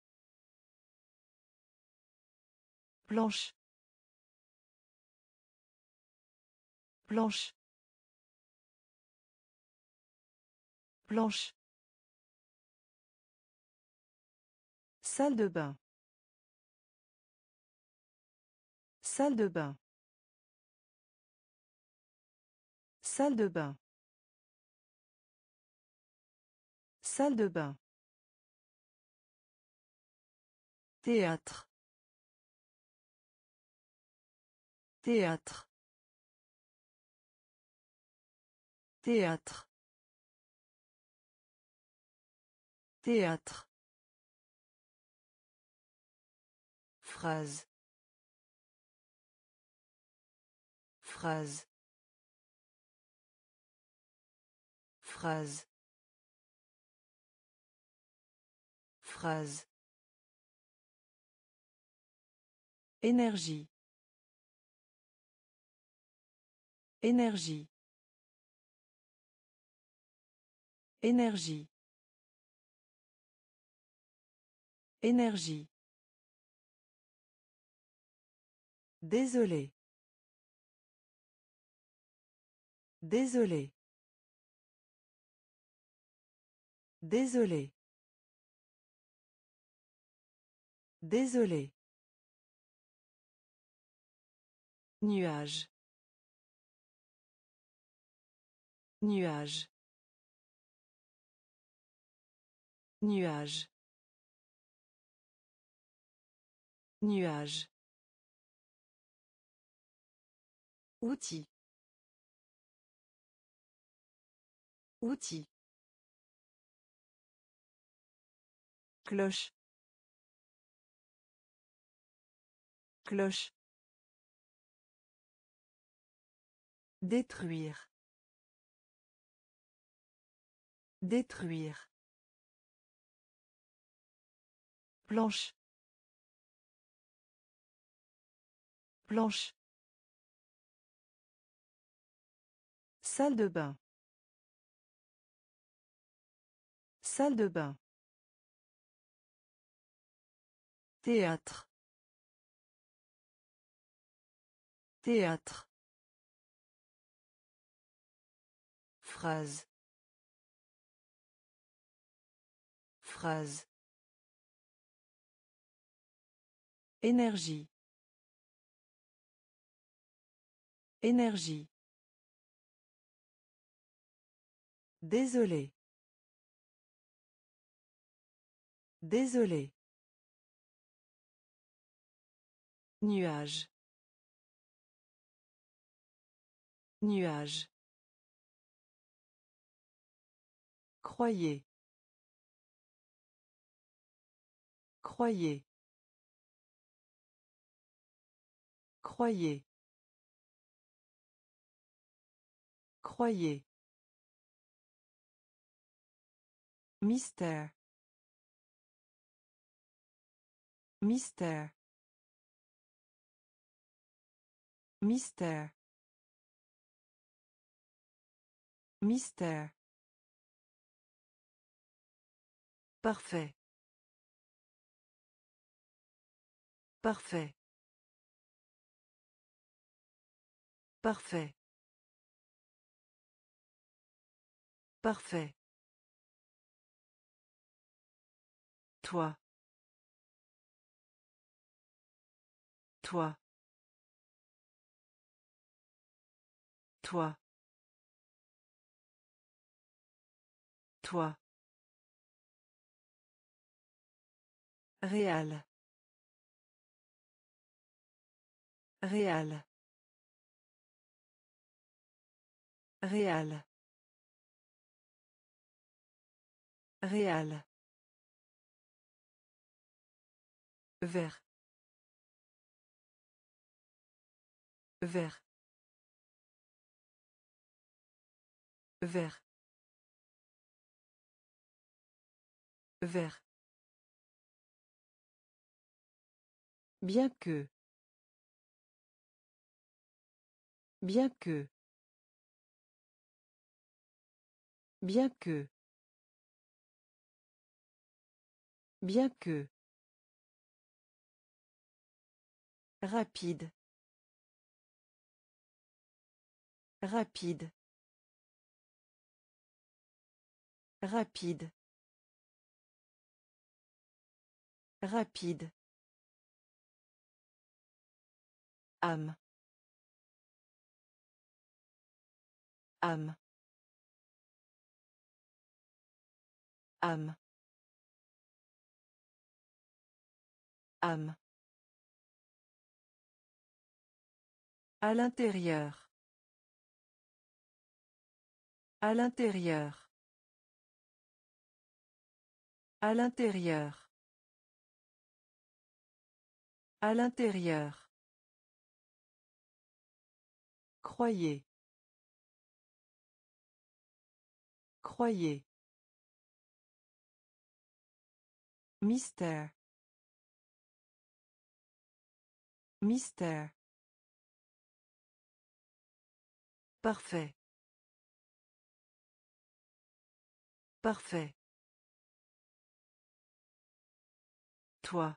Planche. Planche. Planche. Salle de bain. Salle de bain. Salle de bain. Salle de bain. Théâtre. Théâtre. Théâtre. Théâtre. Phrase. Phrase. Phrase. Phrase. Énergie. Énergie. Énergie. Énergie. Désolé. Désolé. Désolé. Désolé. Nuage. Nuage. Nuage. Nuage. Outil. Outil. Cloche. Cloche. Détruire. Détruire. Planche. Planche. Salle de bain. Salle de bain. Théâtre. Théâtre. Phrase. Phrase. Énergie. Énergie. Désolé. Désolé. Nuage. Nuage. Croyez. Croyez. Croyez. Croyez. Mystère. Mystère. Mystère. Mystère. Parfait. Parfait. Parfait. Parfait. Toi. Toi. Toi. Toi. Réal. Réal. Réal. Réal. Vert. Vert. Vert. Vert. Bien que. Bien que. Bien que. Bien que. Rapide. Rapide. Rapide. Rapide. Âme. Âme. Âme. Âme. À l'intérieur. À l'intérieur. À l'intérieur. À l'intérieur. Croyez. Croyez. Mystère. Mystère. Parfait. Parfait. Toi.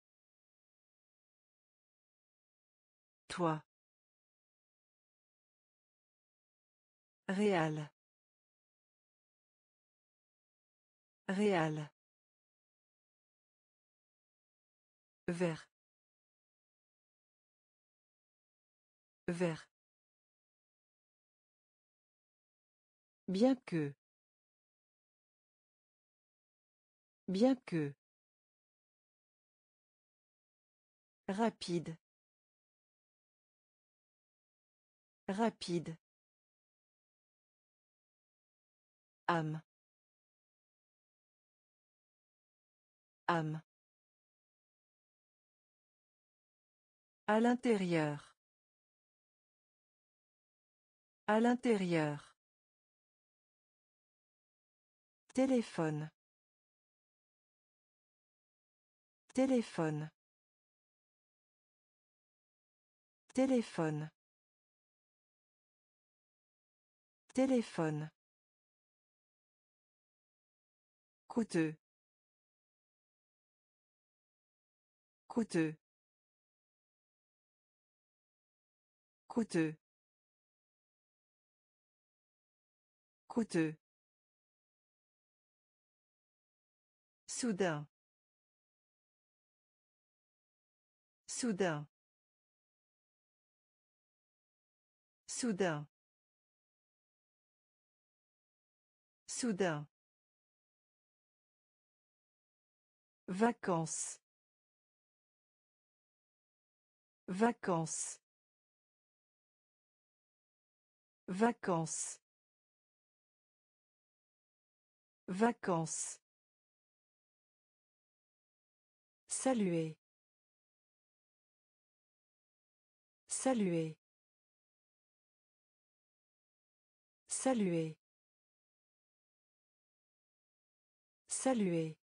Toi. Réal. Réal. Vert. Vert. Bien que. Bien que. Rapide. Rapide. Âme. Âme. À l'intérieur. À l'intérieur. Téléphone. Téléphone. Téléphone. Téléphone. Coûteux. Coûteux. Coûteux. Coûteux. Soudain. Soudain. Soudain. Soudain. Vacances. Vacances. Vacances. Vacances. Saluer. Saluer. Saluer. Saluer.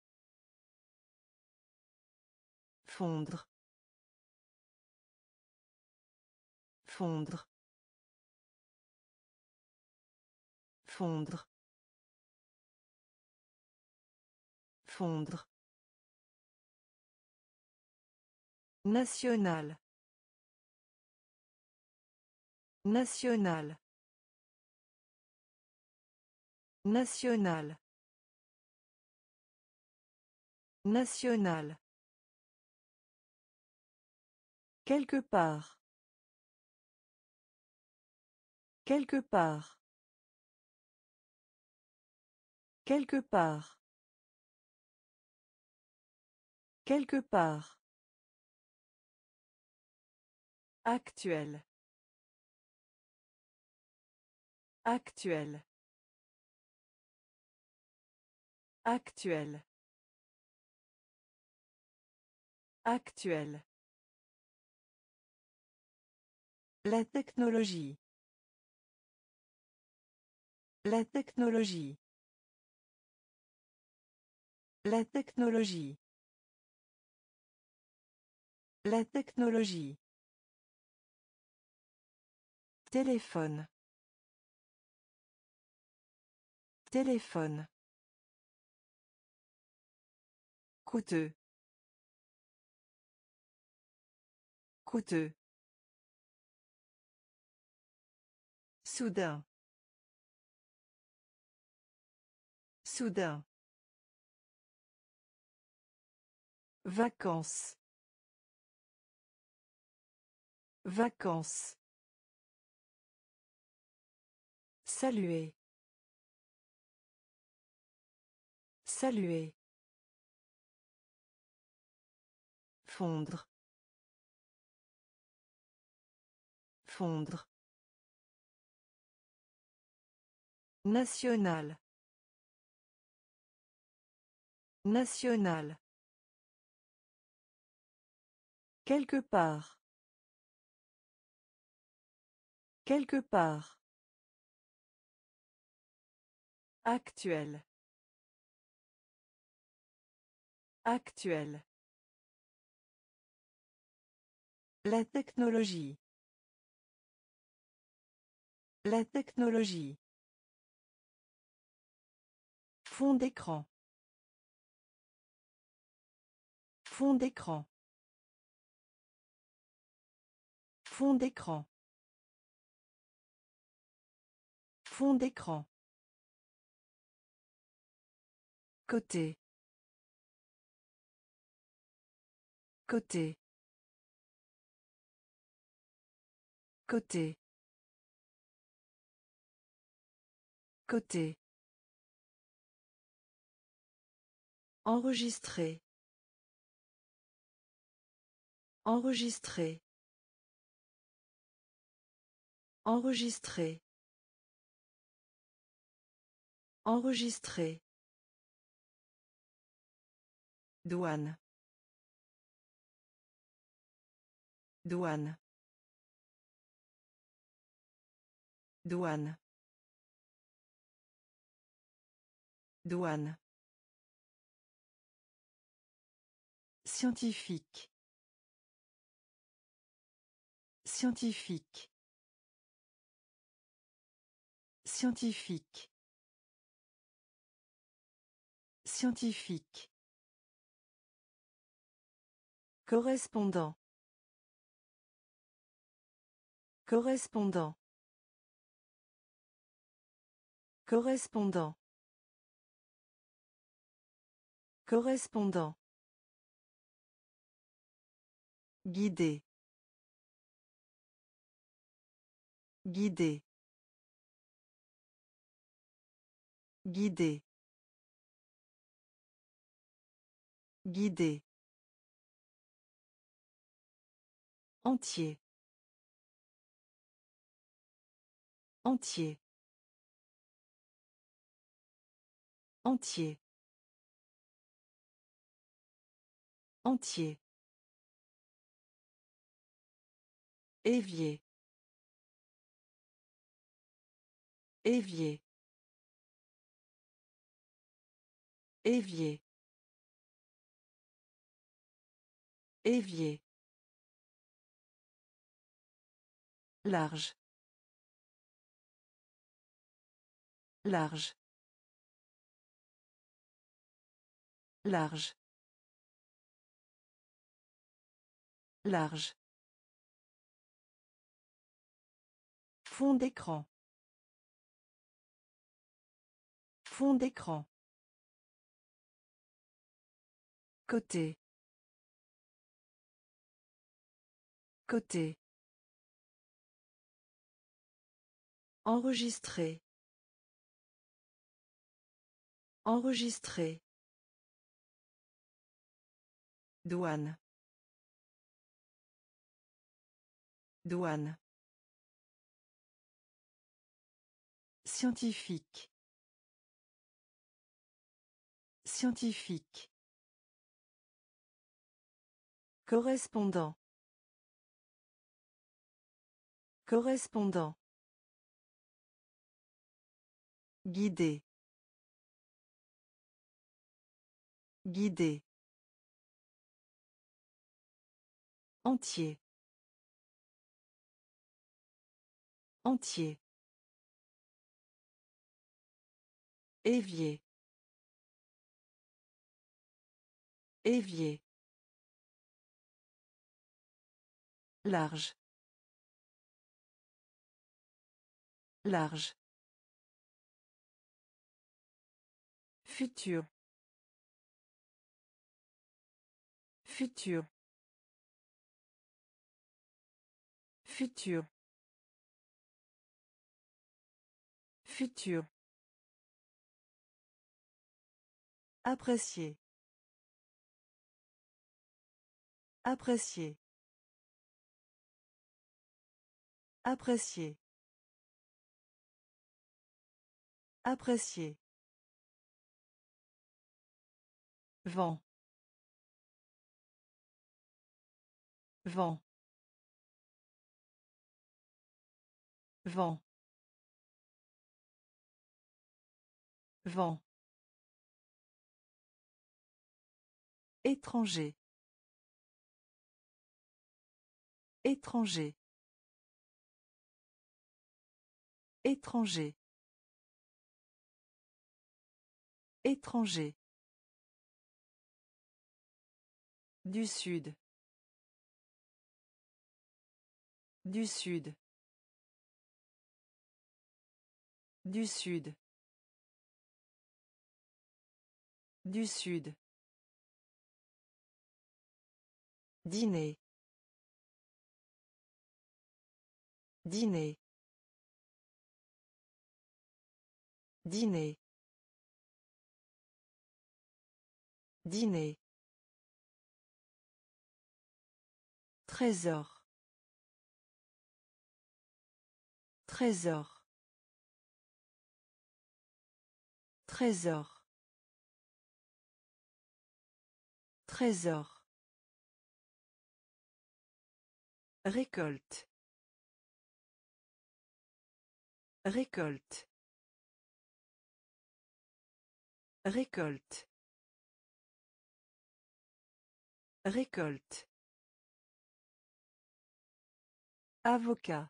Fondre. Fondre. Fondre. Fondre. National. National. National. National. Quelque part. Quelque part. Quelque part. Quelque part. Actuel. Actuel. Actuel. Actuel. La technologie. La technologie. La technologie. La technologie. Téléphone. Téléphone. Coûteux. Coûteux. Soudain. Soudain. Vacances. Vacances. Saluer. Saluer. Fondre. Fondre. National. National. Quelque part. Quelque part. Actuel. Actuel. La technologie. La technologie. Fond d'écran. Fond d'écran. Fond d'écran. Fond d'écran. Côté. Côté. Côté. Côté. Enregistrer. Enregistrer. Enregistrer. Enregistrer. Douane. Douane. Douane. Douane. Scientifique. Scientifique. Scientifique. Scientifique. Correspondant. Correspondant. Correspondant. Correspondant. Guider. Guider. Guider. Guider. Entier. Entier. Entier. Entier. Évier. Évier. Évier. Évier. Large. Large. Large. Large. Fond d'écran. Fond d'écran. Côté. Côté. Enregistrer. Enregistrer. Douane. Douane. Scientifique. Scientifique. Correspondant. Correspondant. Guider. Guider. Entier. Entier. Évier. Évier. Large. Large. Futur. Futur. Futur. Futur. Apprécier. Apprécier. Apprécier. Apprécier. Vent. Vent. Vent. Vent. Étranger. Étranger. Étranger. Étranger. Du sud. Du sud. Du sud. Du sud. Dîner. Dîner. Dîner. Dîner. Trésor. Trésor. Trésor. Trésor. Récolte. Récolte. Récolte. Récolte. Avocat.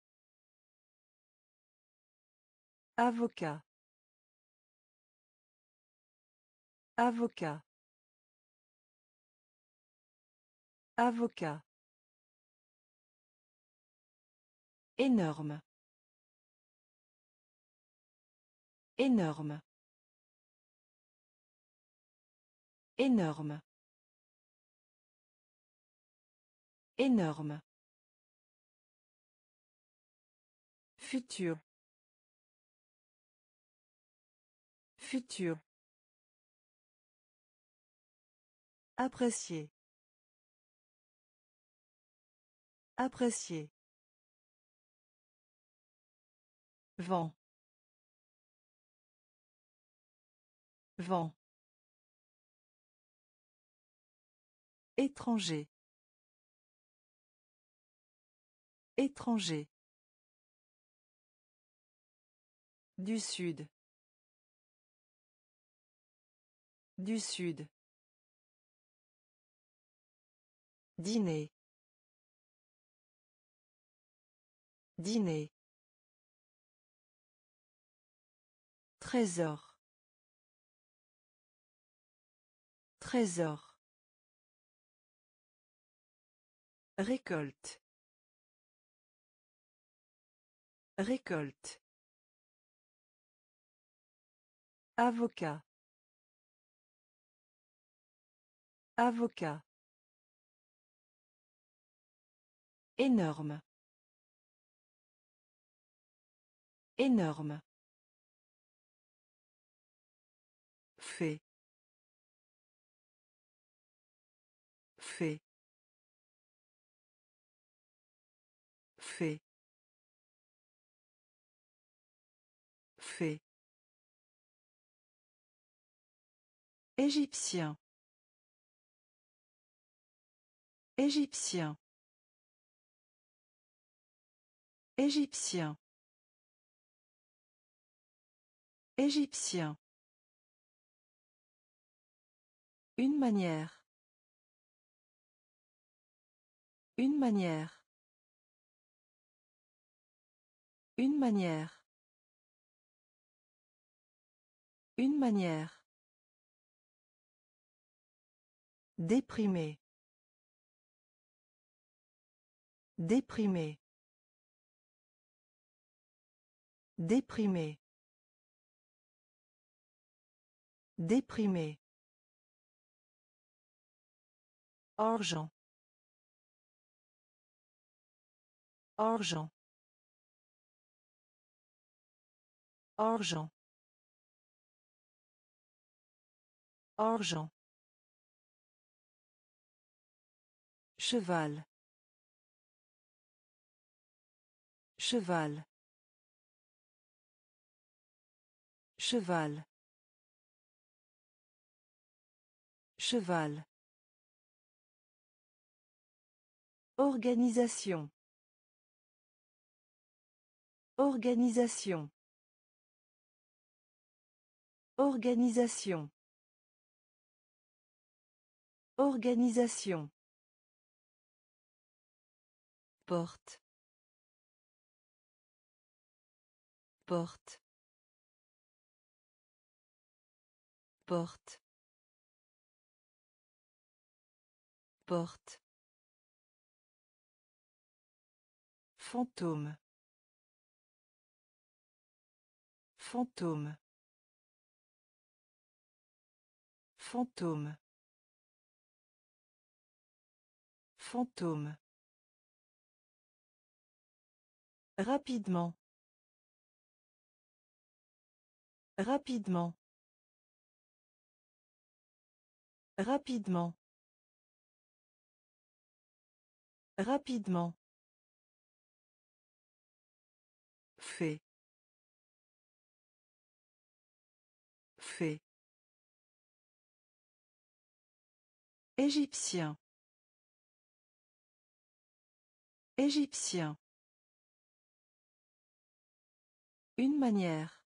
Avocat. Avocat. Avocat. Énorme. Énorme. Énorme. Énorme. Futur. Futur. Apprécier. Apprécier. Vent. Vent. Étranger. Étranger. Du sud. Du sud. Dîner. Dîner. Trésor. Trésor. Récolte. Récolte. Avocat. Avocat. Énorme. Énorme. Fait. Fait. Fait. Fait. Égyptien. Égyptien. Égyptien. Égyptien. Une manière. Une manière. Une manière. Une manière. Déprimé. Déprimé. Déprimé. Déprimé. Argent. Argent. Argent. Argent. Cheval. Cheval. Cheval. Cheval. Organisation. Organisation. Organisation. Organisation. Porte. Porte. Porte. Porte. Fantôme. Fantôme. Fantôme. Fantôme. Rapidement. Rapidement. Rapidement. Rapidement. Fait. Fait. Égyptien. Égyptien. Une manière.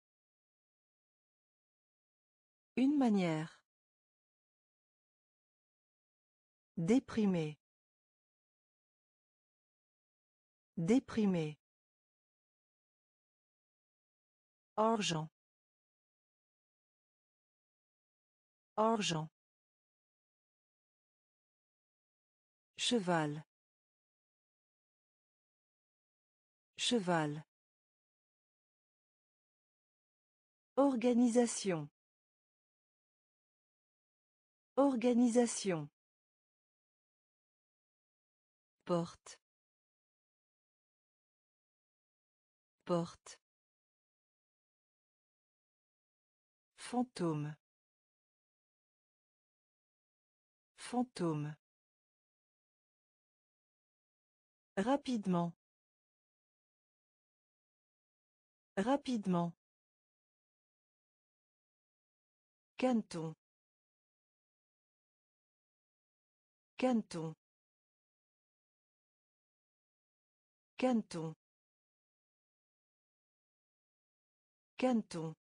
Une manière. Déprimé. Déprimé. Argent. Argent. Cheval. Cheval. Organisation. Organisation. Porte. Porte. Fantôme. Fantôme. Rapidement. Rapidement. Canton. Canton. Canton. Canton.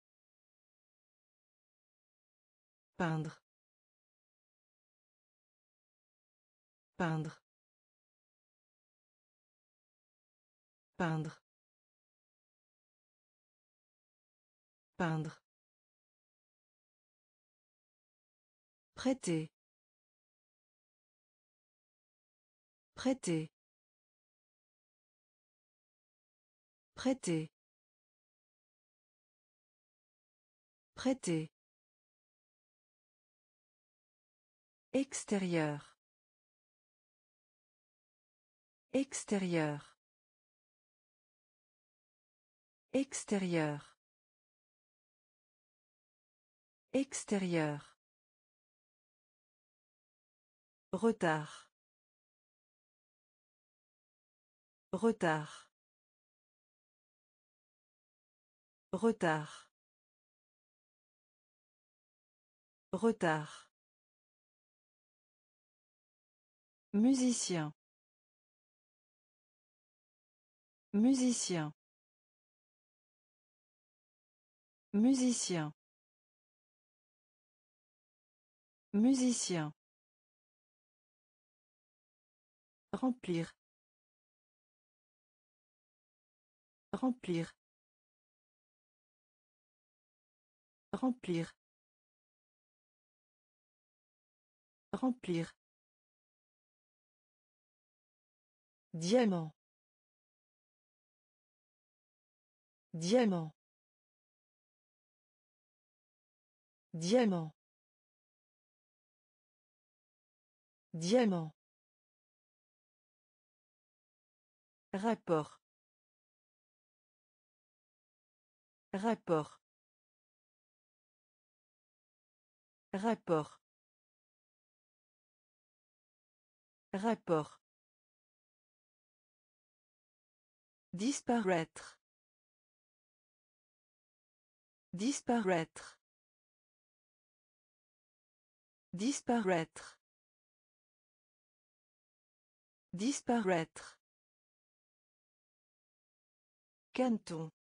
Peindre. Peindre. Peindre. Peindre. Prêter. Prêter. Prêter. Prêter. Extérieur. Extérieur. Extérieur. Extérieur. Retard. Retard. Retard. Retard. Musicien. Musicien. Musicien. Musicien. Remplir. Remplir. Remplir. Remplir. Diamant. Diamant. Diamant. Diamant. Rapport. Rapport. Rapport. Rapport. Disparaître. Disparaître. Disparaître. Disparaître. Canton.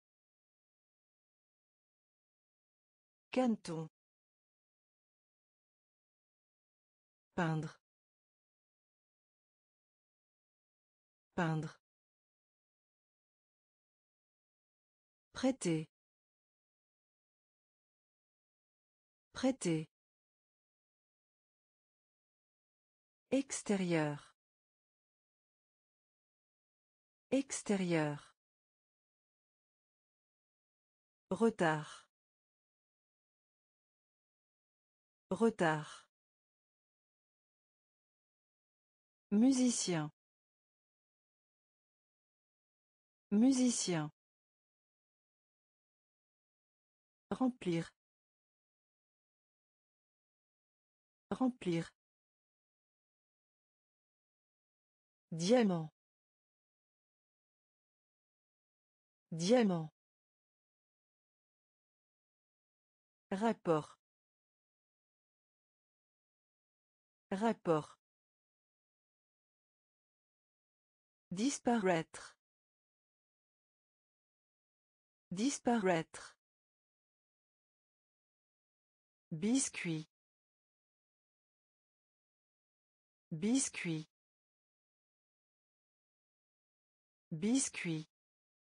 Canton. Peindre. Peindre. Prêter. Prêter. Extérieur. Extérieur. Retard. Retard. Musicien. Musicien. Remplir. Remplir. Diamant. Diamant. Rapport. Rapport. Disparaître. Disparaître. Biscuit. Biscuit. Biscuit.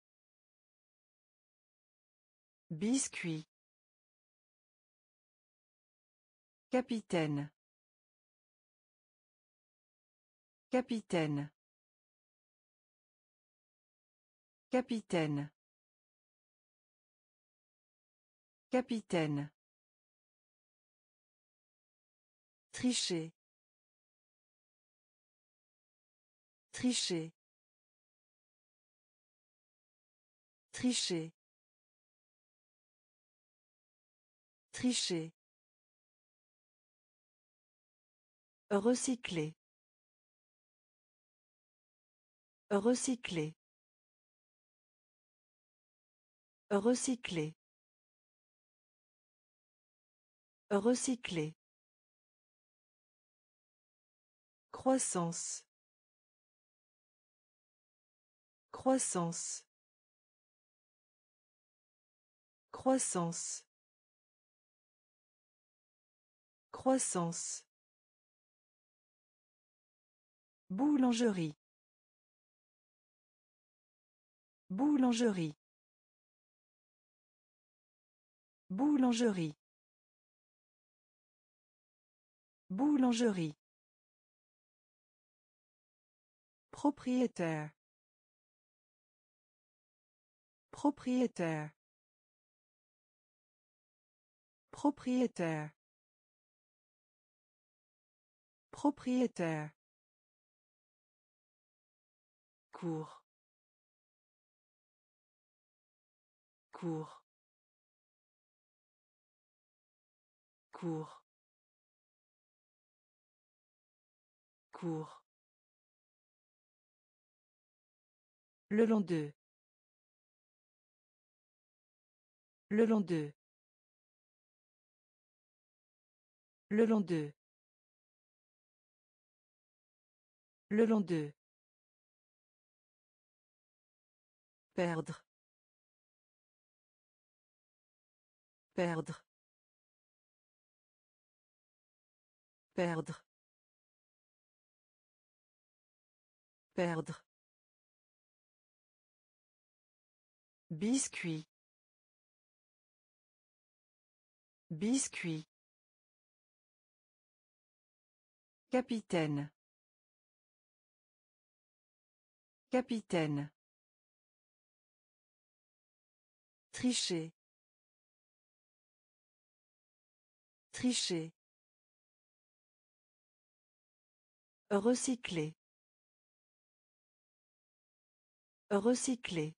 Biscuit. Capitaine. Capitaine. Capitaine. Capitaine. Tricher. Tricher. Tricher. Tricher. Recycler. Recycler. Recycler. Recycler. Croissance. Croissance. Croissance. Croissance. Boulangerie. Boulangerie. Boulangerie. Boulangerie. Propriétaire. Propriétaire. Propriétaire. Propriétaire. Cours. Cours. Cours. Cours. Le long d'eux. Le long d'eux. Le long d'eux. Le long d'eux. Perdre. Perdre. Perdre. Perdre. Biscuit. Biscuit. Capitaine. Capitaine. Tricher. Tricher. Recycler. Recycler.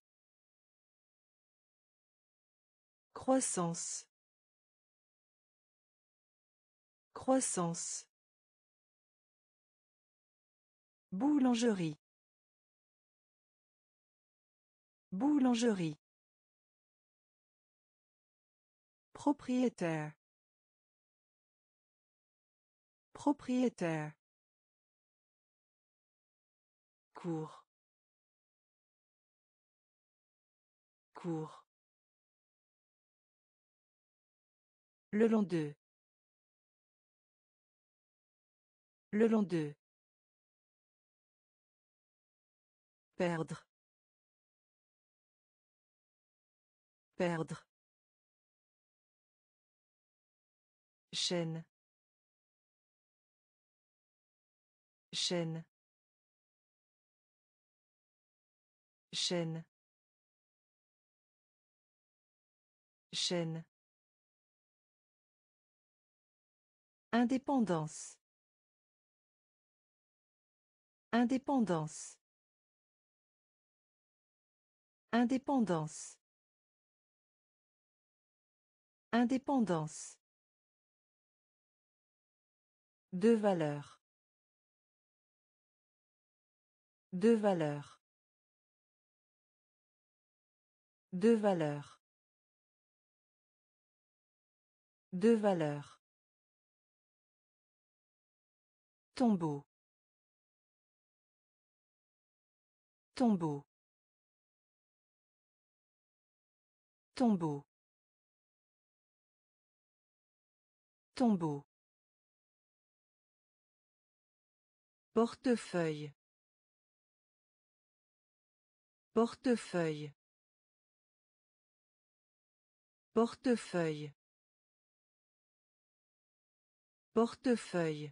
Croissance. Croissance. Boulangerie. Boulangerie. Propriétaire. Propriétaire. Cours. Cours. Le long d'eux. Le long d'eux. Perdre. Perdre. Chaîne. Chaîne. Chaîne. Chaîne. Indépendance. Indépendance. Indépendance. Indépendance. De valeur. De valeur. De valeur. De valeur. Tombeau. Tombeau. Tombeau. Tombeau. Portefeuille. Portefeuille. Portefeuille. Portefeuille.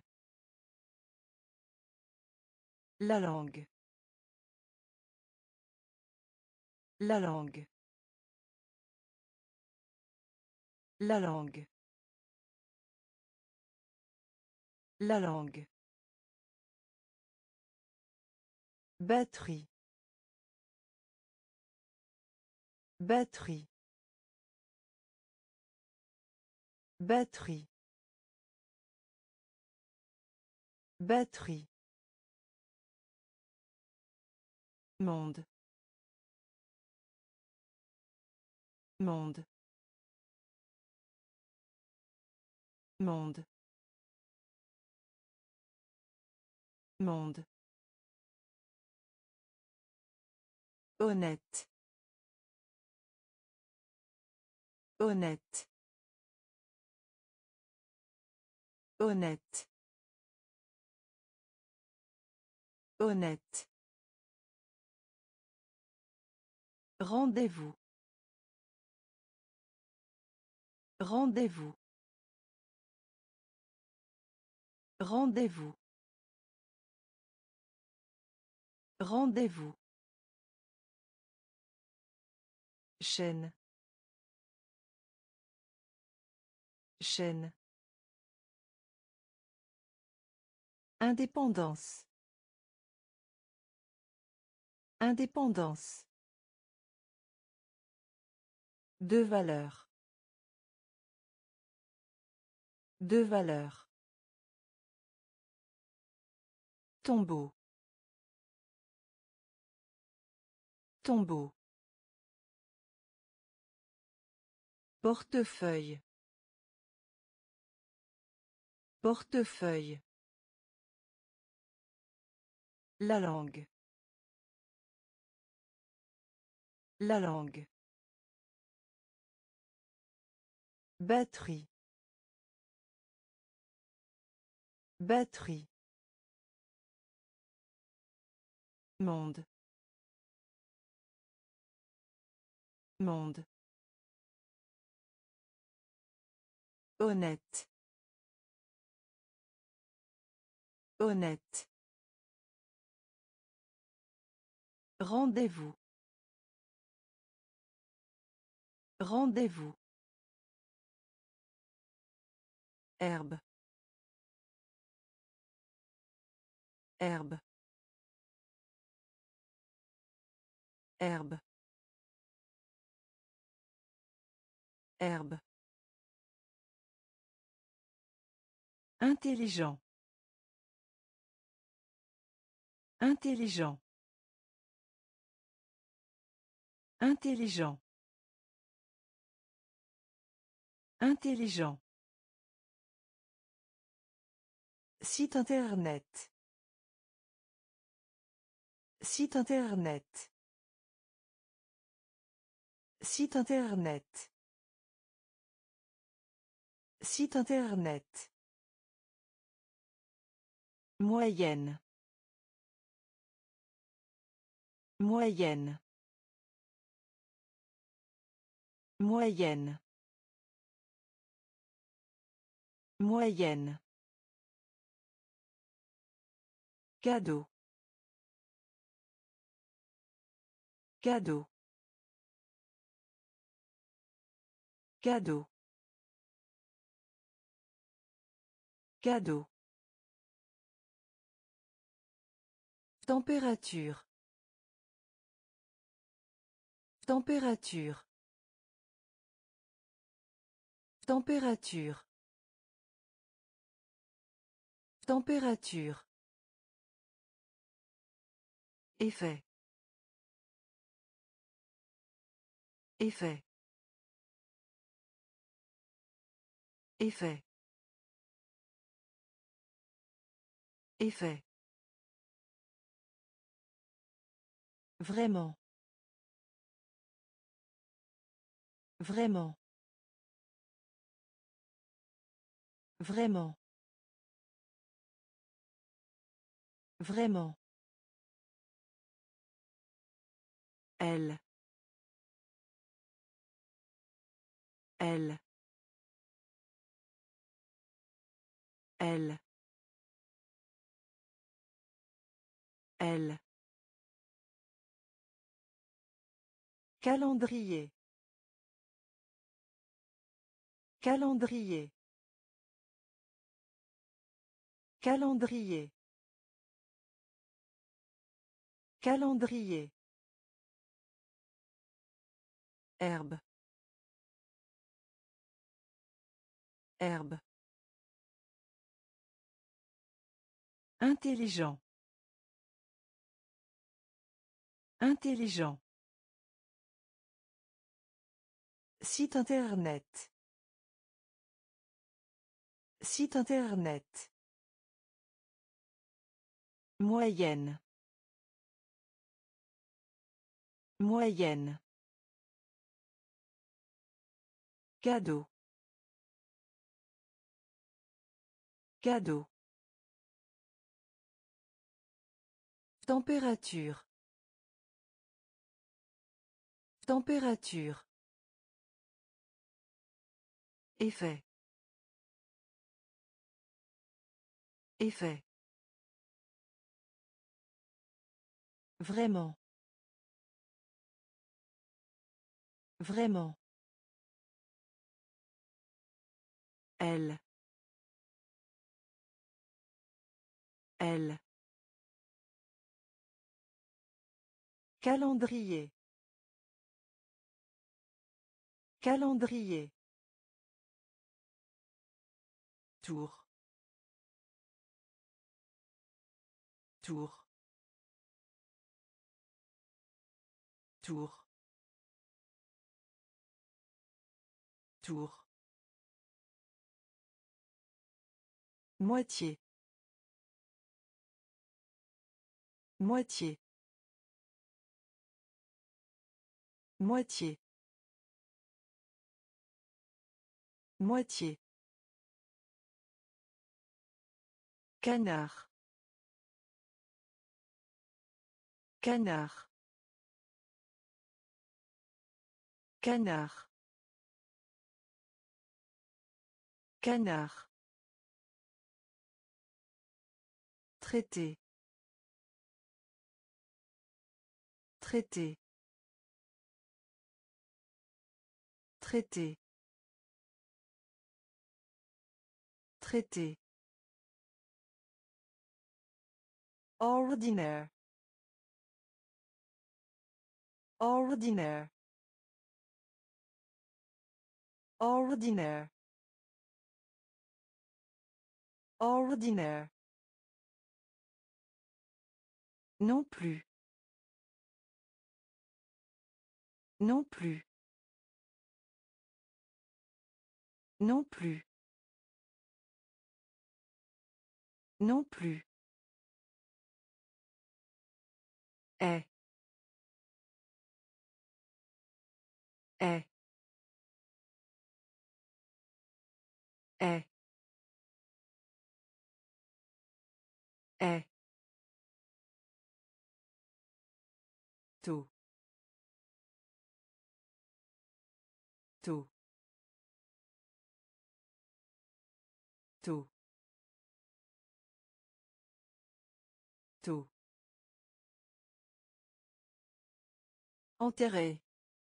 La langue. La langue. La langue. La langue. Batterie. Batterie. Batterie. Batterie. Monde. Monde. Monde. Monde. Honnête. Honnête. Honnête. Honnête. Rendez-vous. Rendez-vous. Rendez-vous. Rendez-vous. Chaîne. Chaîne. Indépendance. Indépendance. Deux valeurs. Deux valeurs. Tombeau. Tombeau. Portefeuille. Portefeuille. La langue. La langue. Batterie. Batterie. Monde. Monde. Honnête. Honnête. Rendez-vous. Rendez-vous. Herbe. Herbe. Herbe. Herbe. Intelligent. Intelligent. Intelligent. Intelligent. Site internet. Site internet. Site internet. Site internet. Moyenne. Moyenne. Moyenne. Moyenne. Cadeau. Cadeau. Cadeau. Cadeau. Température. Température. Température. Température. Effet. Effet. Effet. Effet. Vraiment. Vraiment. Vraiment. Vraiment. Elle. Elle. Elle. Elle. Calendrier. Calendrier. Calendrier. Calendrier. Herbe. Herbe. Intelligent. Intelligent. Site internet. Site internet. Moyenne. Moyenne. Cadeau. Cadeau. Température. Température. Effet. Effet. Vraiment. Vraiment. Elle. Elle. Calendrier. Calendrier. Tour. Tour. Tour. Tour. Moitié. Moitié. Moitié. Moitié. Canard. Canard. Canard. Canard. Traité. Traité. Traité. Traité. Ordinaire. Ordinaire. Ordinaire. Ordinaire. Non plus. Non plus. Non plus. Non plus. Est. Est. Est. Est. Tôt. Tôt. Tôt. Tôt. Enterré.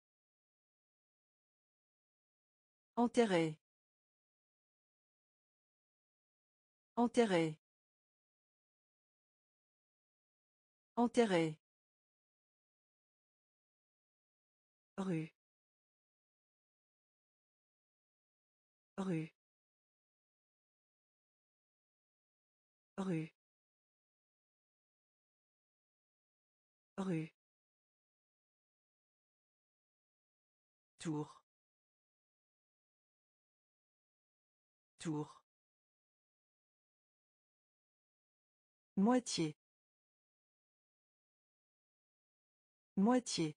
Enterré. Enterré. Enterré. Rue. Rue. Rue. Rue. Tour. Tour. Moitié. Moitié.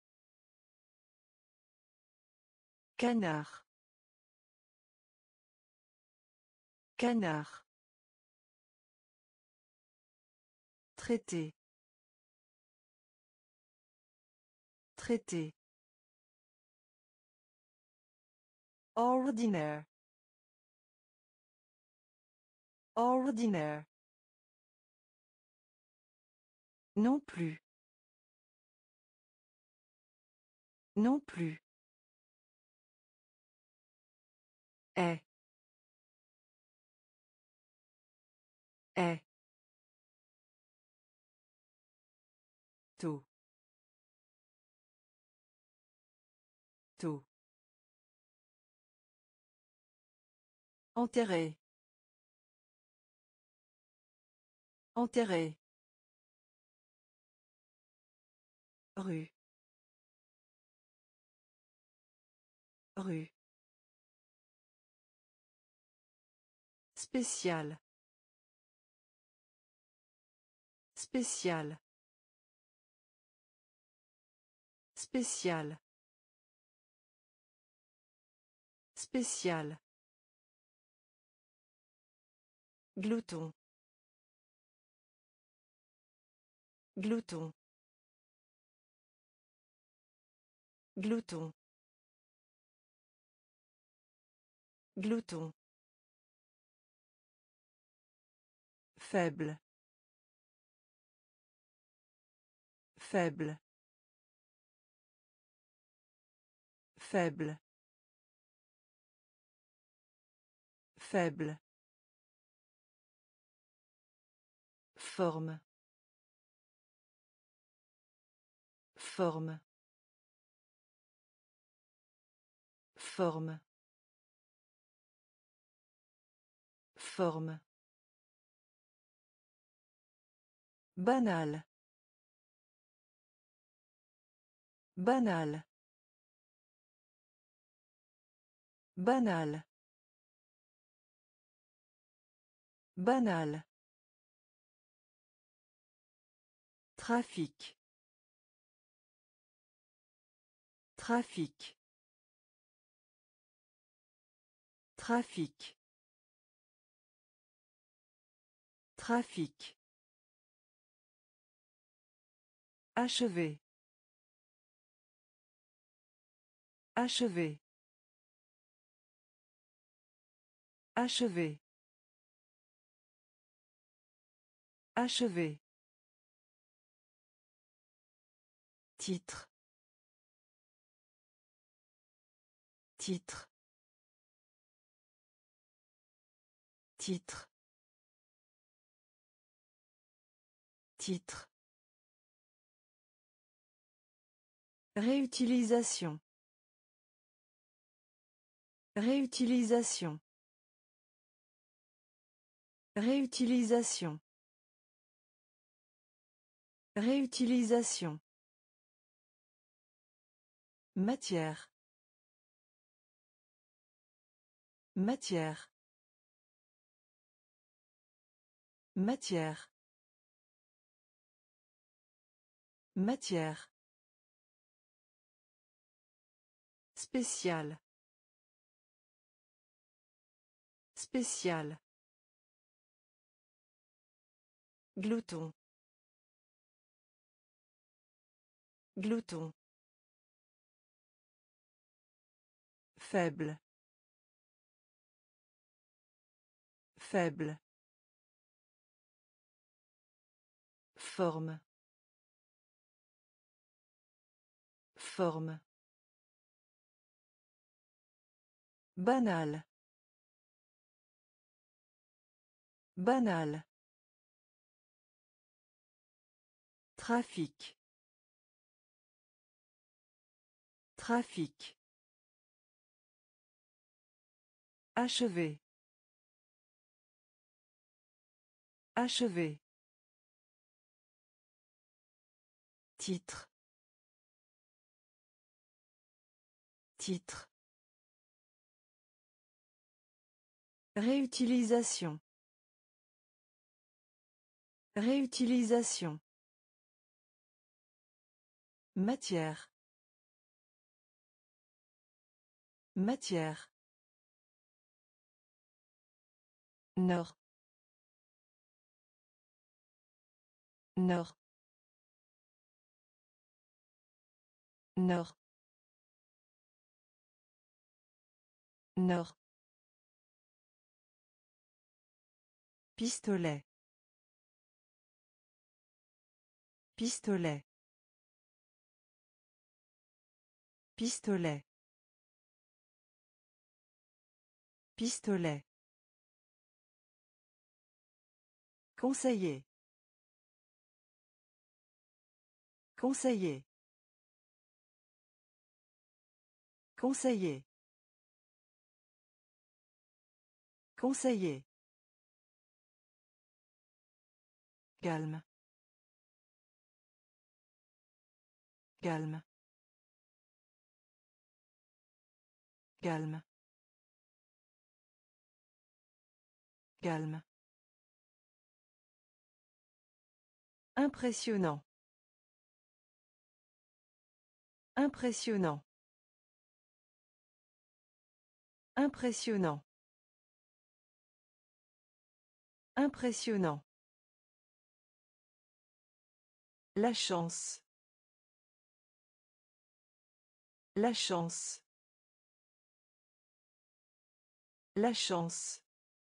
Canard. Canard. Traité. Traité. Ordinaire. Ordinaire. Non plus. Non plus. Est. Est. Tôt. Tôt. Enterré. Enterré. Rue. Rue. Spécial. Spécial. Spécial. Spécial. Glouton. Glouton. Glouton. Glouton. Faible. Faible. Faible. Faible. Forme. Forme. Forme. Forme. Banal. Banal. Banal. Banal. Trafic. Trafic. Trafic. Trafic. Achever. Achever. Achever. Achever. Titre. Titre. Titre. Titre. Réutilisation. Réutilisation. Réutilisation. Réutilisation. Matière. Matière. Matière. Matière. Spécial. Spécial. Glouton. Glouton. Faible. Faible. Forme. Forme. Banal. Banal. Trafic. Trafic. Achever. Achever. Titre. Titre. Réutilisation. Réutilisation. Matière. Matière. Nord. Nord. Nord. Nord. Pistolet. Pistolet. Pistolet. Pistolet. Conseiller. Conseiller. Conseiller. Conseiller. Calme. Calme. Calme. Calme. Impressionnant. Impressionnant. Impressionnant. Impressionnant. La chance. La chance. La chance.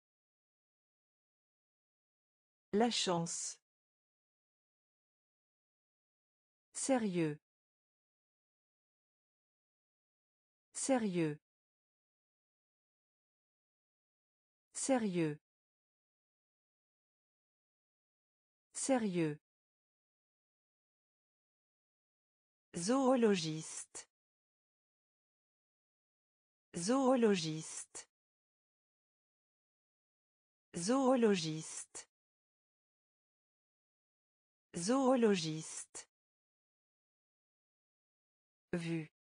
La chance. Sérieux. Sérieux. Sérieux. Sérieux. Zoologiste. Zoologiste. Zoologiste. Zoologiste. Vue.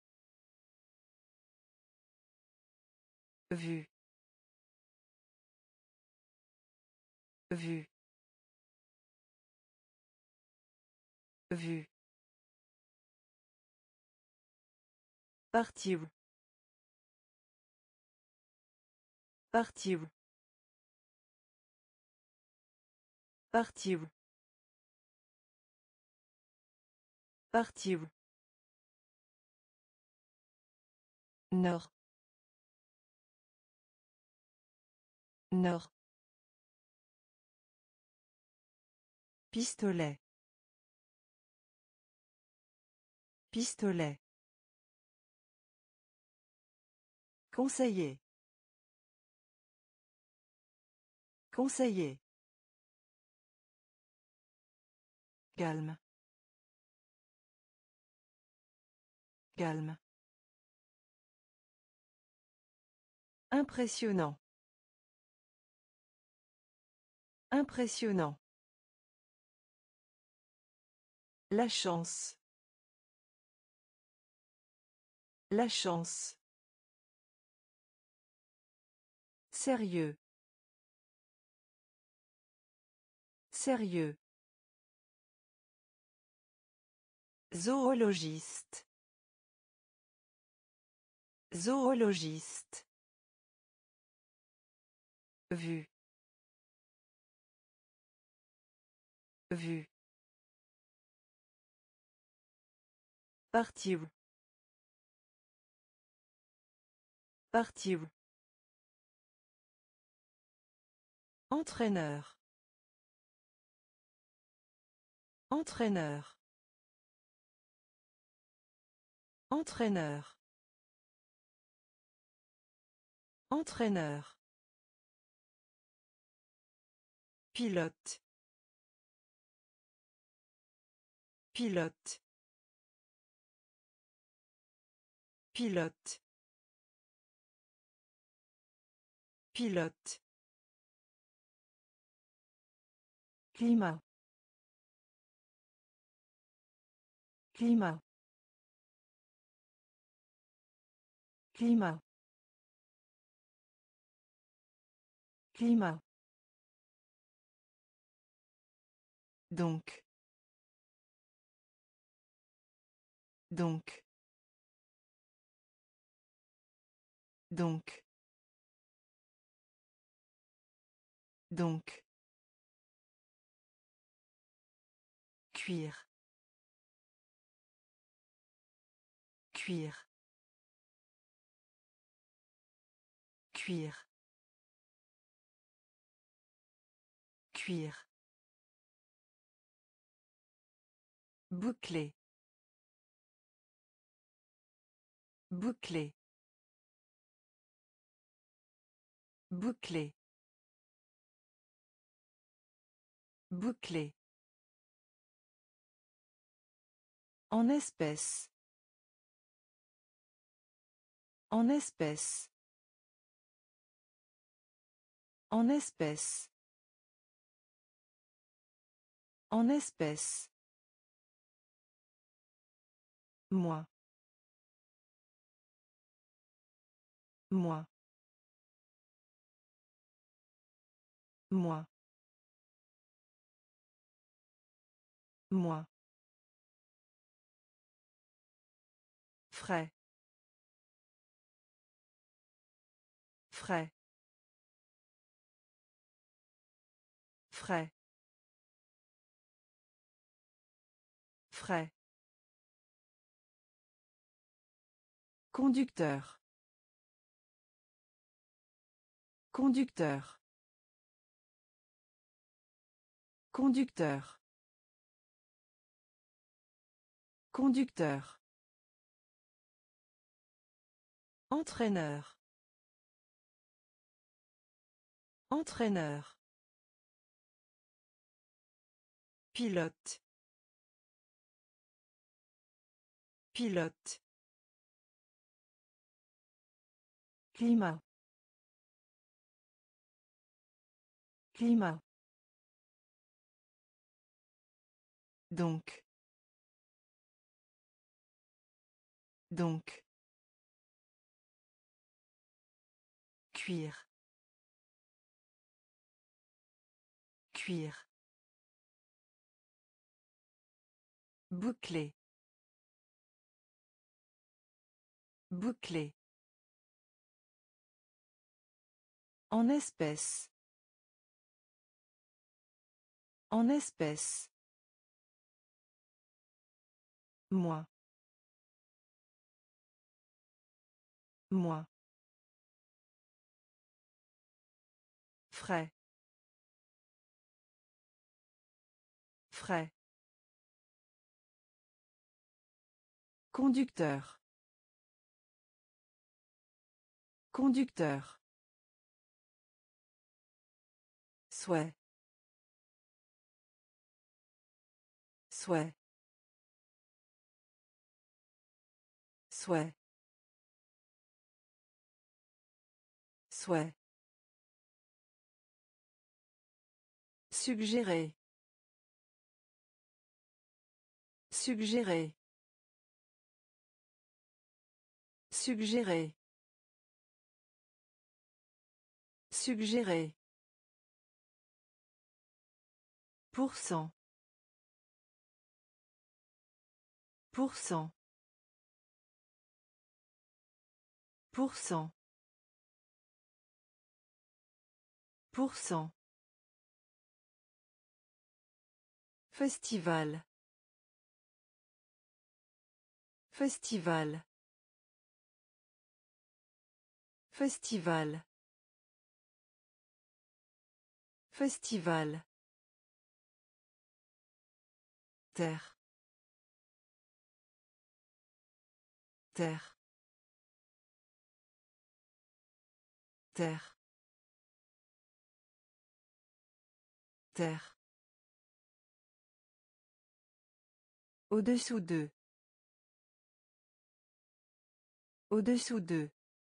Vue. Vue. Vue. Partie où. Partie où. Partie où. Partie où. Nord. Nord. Pistolet. Pistolet. Conseiller. Conseiller. Calme. Calme. Impressionnant. Impressionnant. La chance. La chance. Sérieux. Sérieux. Zoologiste. Zoologiste. Vue. Vue. Partie où. Partie où. Entraîneur. Entraîneur. Entraîneur. Entraîneur. Pilote. Pilote. Pilote. Pilote. Climat. Climat. Climat. Climat. Donc. Donc. Donc. Donc. Cuire. Cuire. Cuire. Cuire. Boucler. Boucler. Boucler. Boucler. En espèce. En espèce. En espèce. En espèce. Moi. Moi. Moi. Moi. Frais. Frais. Frais. Frais. Conducteur. Conducteur. Conducteur. Conducteur. Entraîneur. Entraîneur. Pilote. Pilote. Climat. Climat. Donc. Donc. Cuir. Cuir. Bouclé. Bouclé. En espèce. En espèce. Moi. Moi. Frais. Frais. Conducteur. Conducteur. Souhait. Souhait. Souhait. Souhait. Suggérer. Suggérer. Suggérer. Suggérer. Pour cent. Pour cent. Pour cent. Pour cent. Festival. Festival. Festival. Festival. Terre. Terre. Terre. Terre. Au-dessous d'eux. Au-dessous d'eux.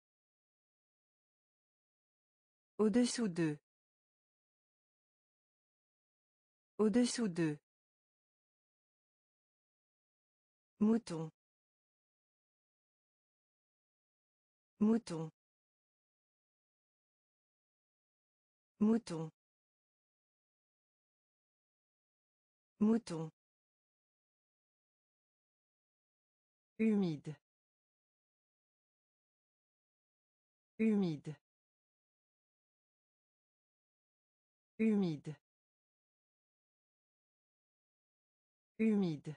Au-dessous d'eux. Au-dessous d'eux. Mouton. Mouton. Mouton. Mouton. Humide. Humide. Humide. Humide.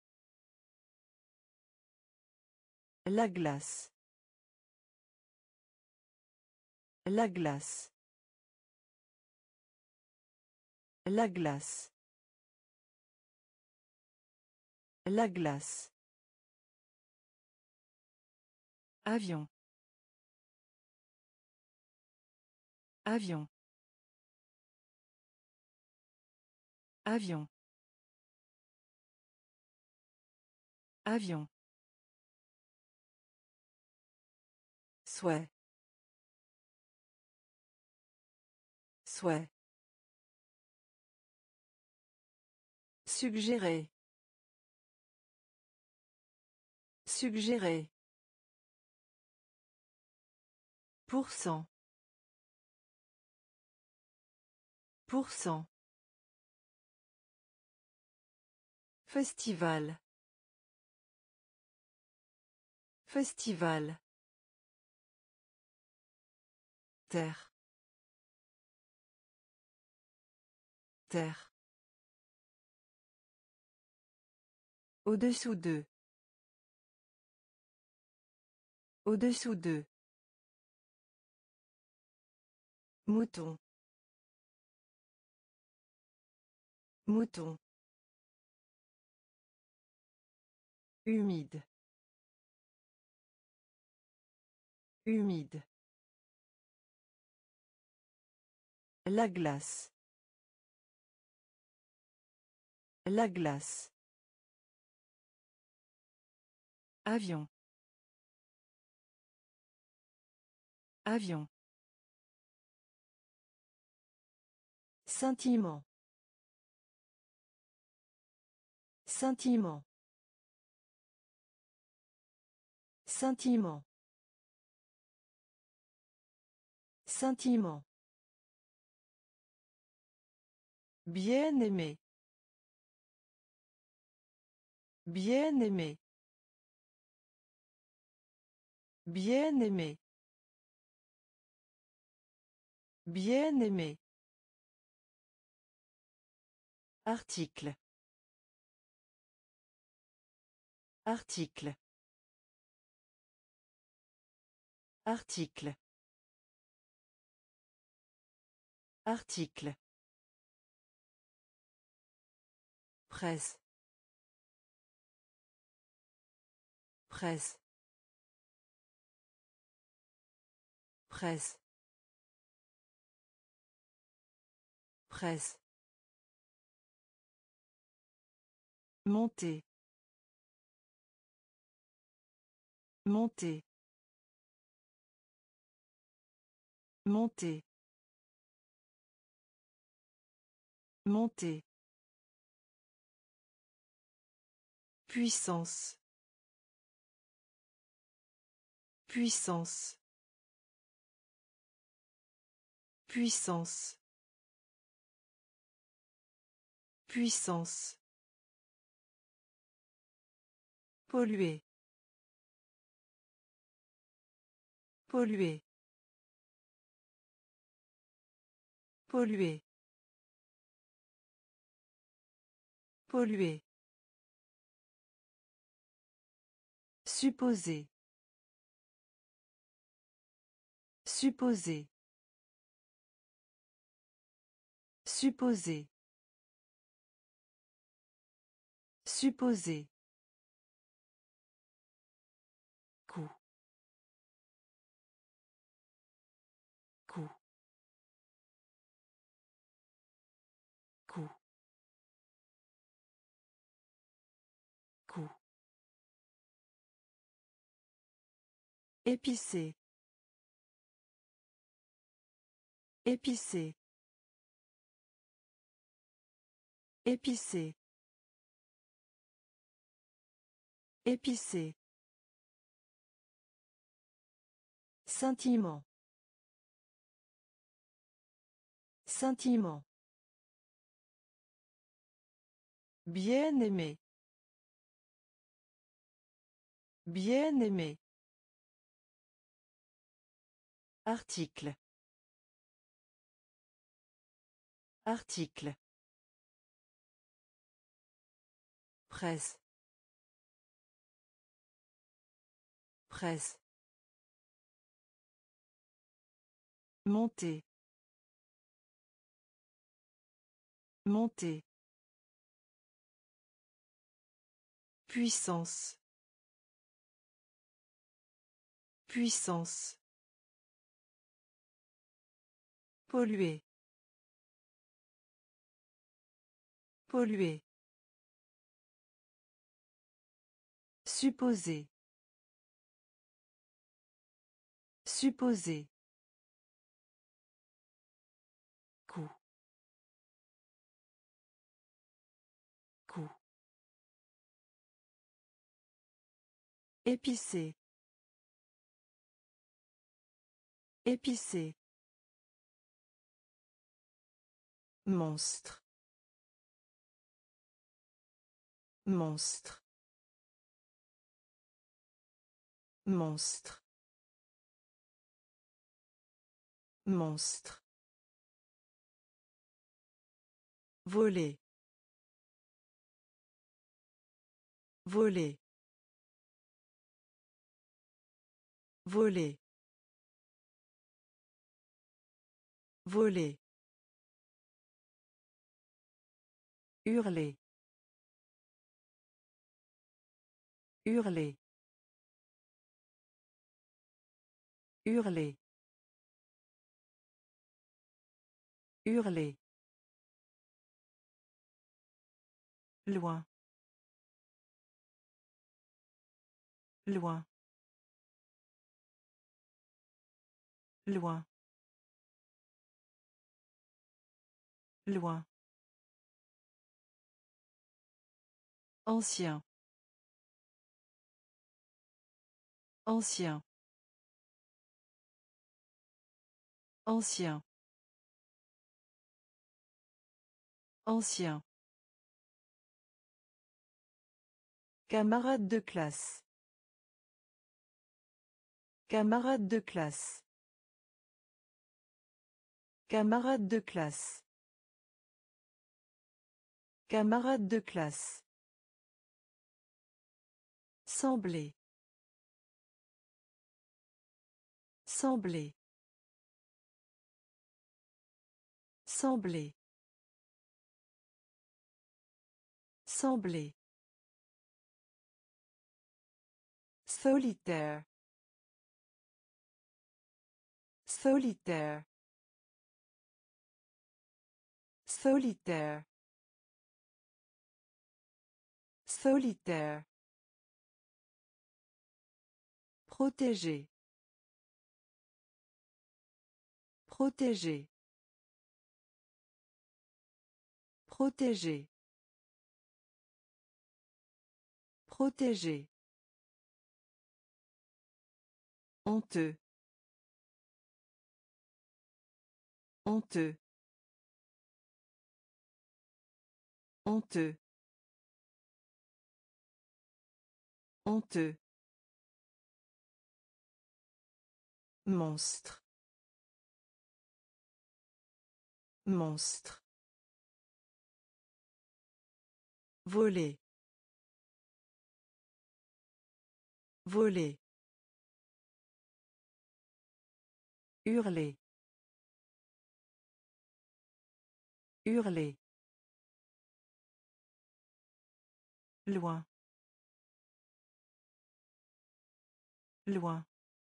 La glace. La glace. La glace. La glace. Avion. Avion. Avion. Avion. Souhait. Souhait. Suggérer. Suggérer. Pour cent. Pour cent. Festival. Festival. Terre. Terre. Au-dessous d'eux. Au-dessous d'eux. Mouton. Mouton. Humide. Humide. La glace. La glace. Avion. Avion. Sentiment. Sentiment. Sentiment. Sentiment. Bien-aimé. Bien-aimé. Bien-aimé. Bien-aimé. Article. Article. Article. Article. Presse. Presse. Presse. Presse. Monter. Monter. Monter. Monter. Puissance. Puissance. Puissance. Puissance. Polluer. Polluer. Polluer. Polluer. Supposer. Supposer. Supposer. Supposer. Coup. Coup. Coup. Coup. Épicé. Épicé. Épicé. Épicé. Sentiment. Sentiment. Bien-aimé. Bien-aimé. Article. Article. Presse. Presse. Monter. Monter. Puissance. Puissance. Polluer. Polluer. Supposer. Supposer. Coup. Coup. Épicé. Épicé. Monstre. Monstre. Monstre. Monstre. Voler. Voler. Voler. Voler. Hurler. Hurler. Hurler. Hurler. Loin. Loin. Loin. Loin. Ancien. Ancien. Ancien. Ancien. Camarade de classe. Camarade de classe. Camarade de classe. Camarade de classe. Sembler. Sembler. Sembler. Sembler. Solitaire. Solitaire. Solitaire. Solitaire. Protéger. Protéger. Protéger. Protéger. Honteux. Honteux. Honteux. Honteux. Monstre. Monstre. Voler. Voler. Hurler. Hurler. Loin. Loin.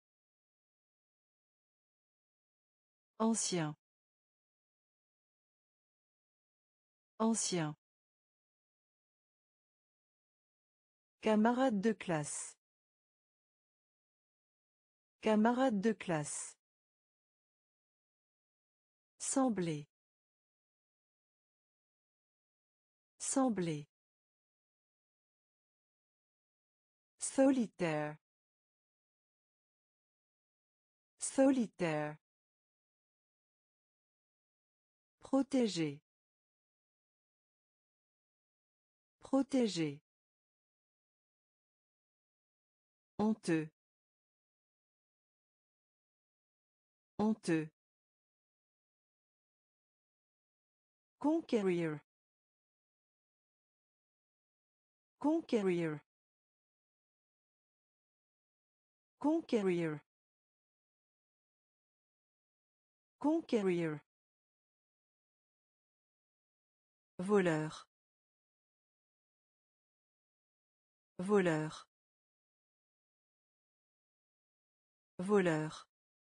Ancien. Ancien. Camarade de classe. Camarade de classe. Sembler. Sembler. Solitaire. Solitaire. Protéger. Protéger. Honteux. Honteux. Conquérir. Conquérir. Conquérir. Conquérir. Voleur. Voleur. Voleur.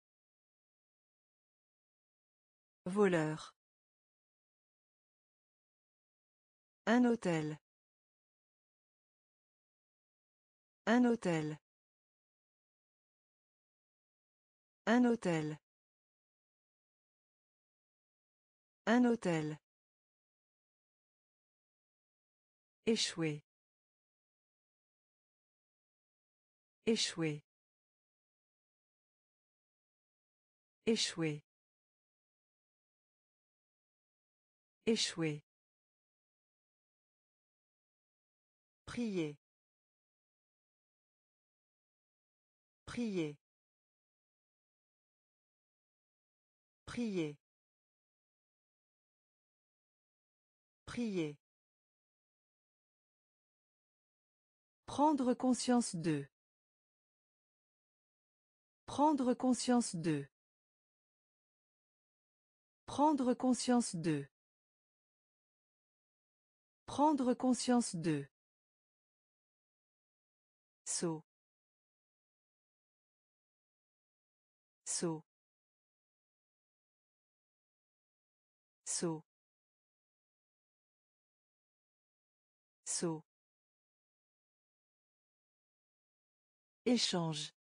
Voleur. Un hôtel. Un hôtel. Un hôtel. Un hôtel. Échouer. Échouer. Échouer. Échouer. Prier. Prier. Prier. Prier. Prendre conscience de. Prendre conscience de. Prendre conscience de. Prendre conscience de. Saut. Saut. Saut. Saut. Échange.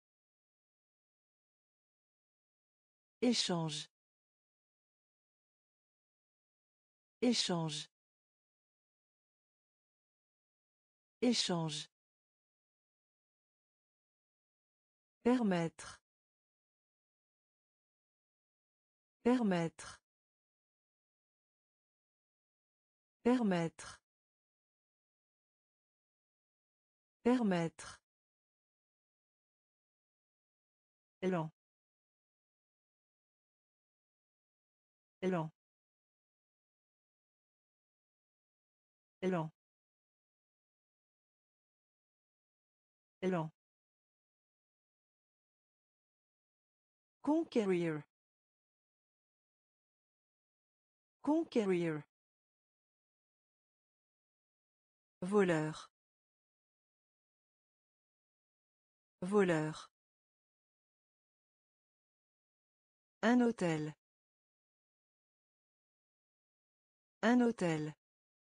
Échange. Échange. Échange. Permettre. Permettre. Permettre. Permettre. Élan. Élan. Élan. Élan. Conquérir. Conquérir. Voleur. Voleur. Un hôtel. Un hôtel.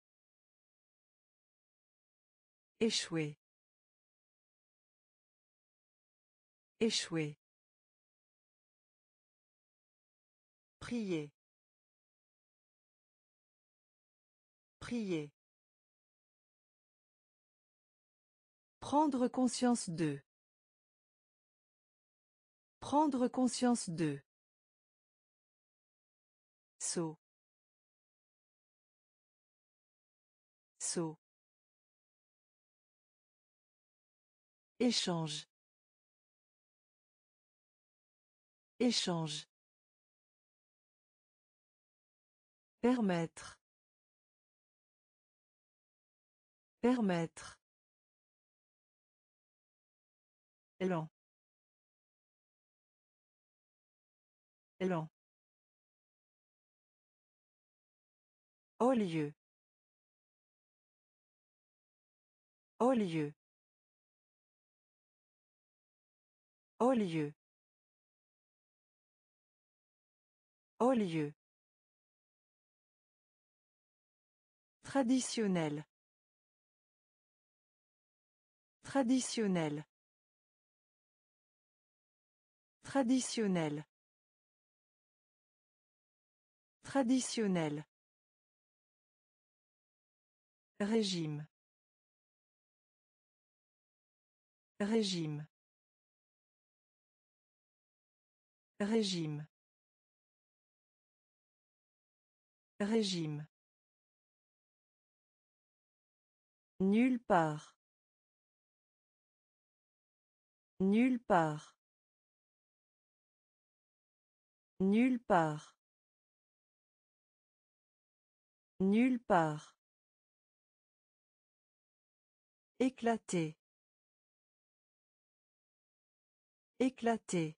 Échouer. Échouer. Prier. Prier. Prendre conscience de. Prendre conscience de. Saut. Saut. Échange. Échange. Permettre. Permettre. Élan. Élan. Au lieu. Au lieu. Au lieu. Au lieu. Traditionnel. Traditionnel. Traditionnel. Traditionnel. Régime. Régime. Régime. Régime. Nulle part. Nulle part. Nulle part. Nulle part. Éclater. Éclater.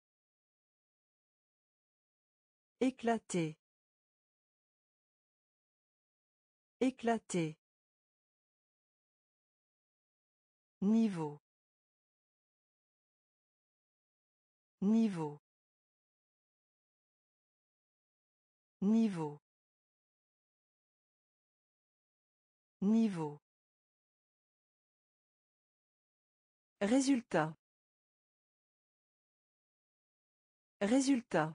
Éclater. Éclater. Niveau. Niveau. Niveau. Niveau. Résultat. Résultat.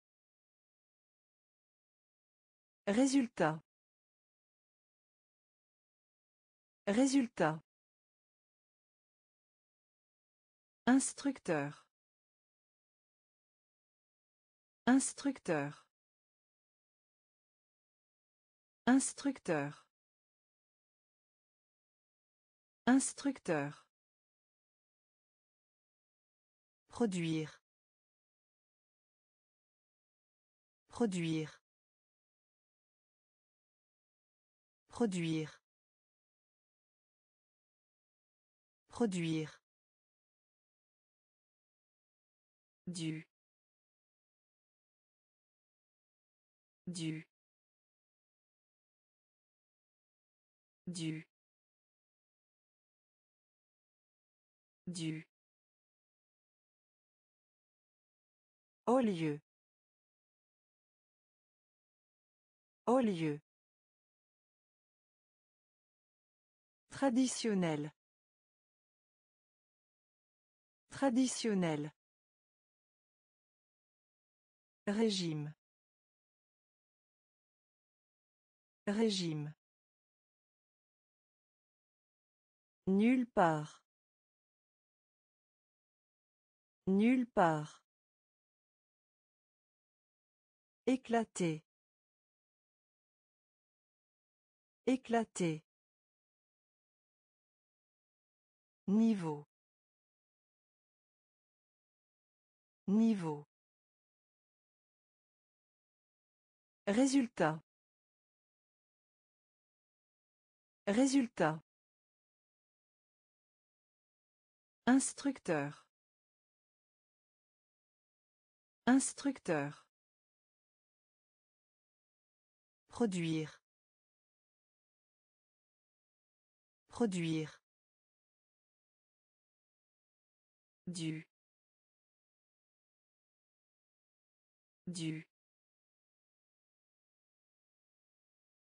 Résultat. Résultat. Instructeur. Instructeur. Instructeur. Instructeur. Produire. Produire. Produire. Produire. Du. Du. Du. Du. Au lieu. Au lieu. Traditionnel. Traditionnel. Régime. Régime. Nulle part. Nulle part. Éclater. Éclater. Niveau. Niveau. Résultat. Résultat. Instructeur. Instructeur. Produire. Produire. Du. Du.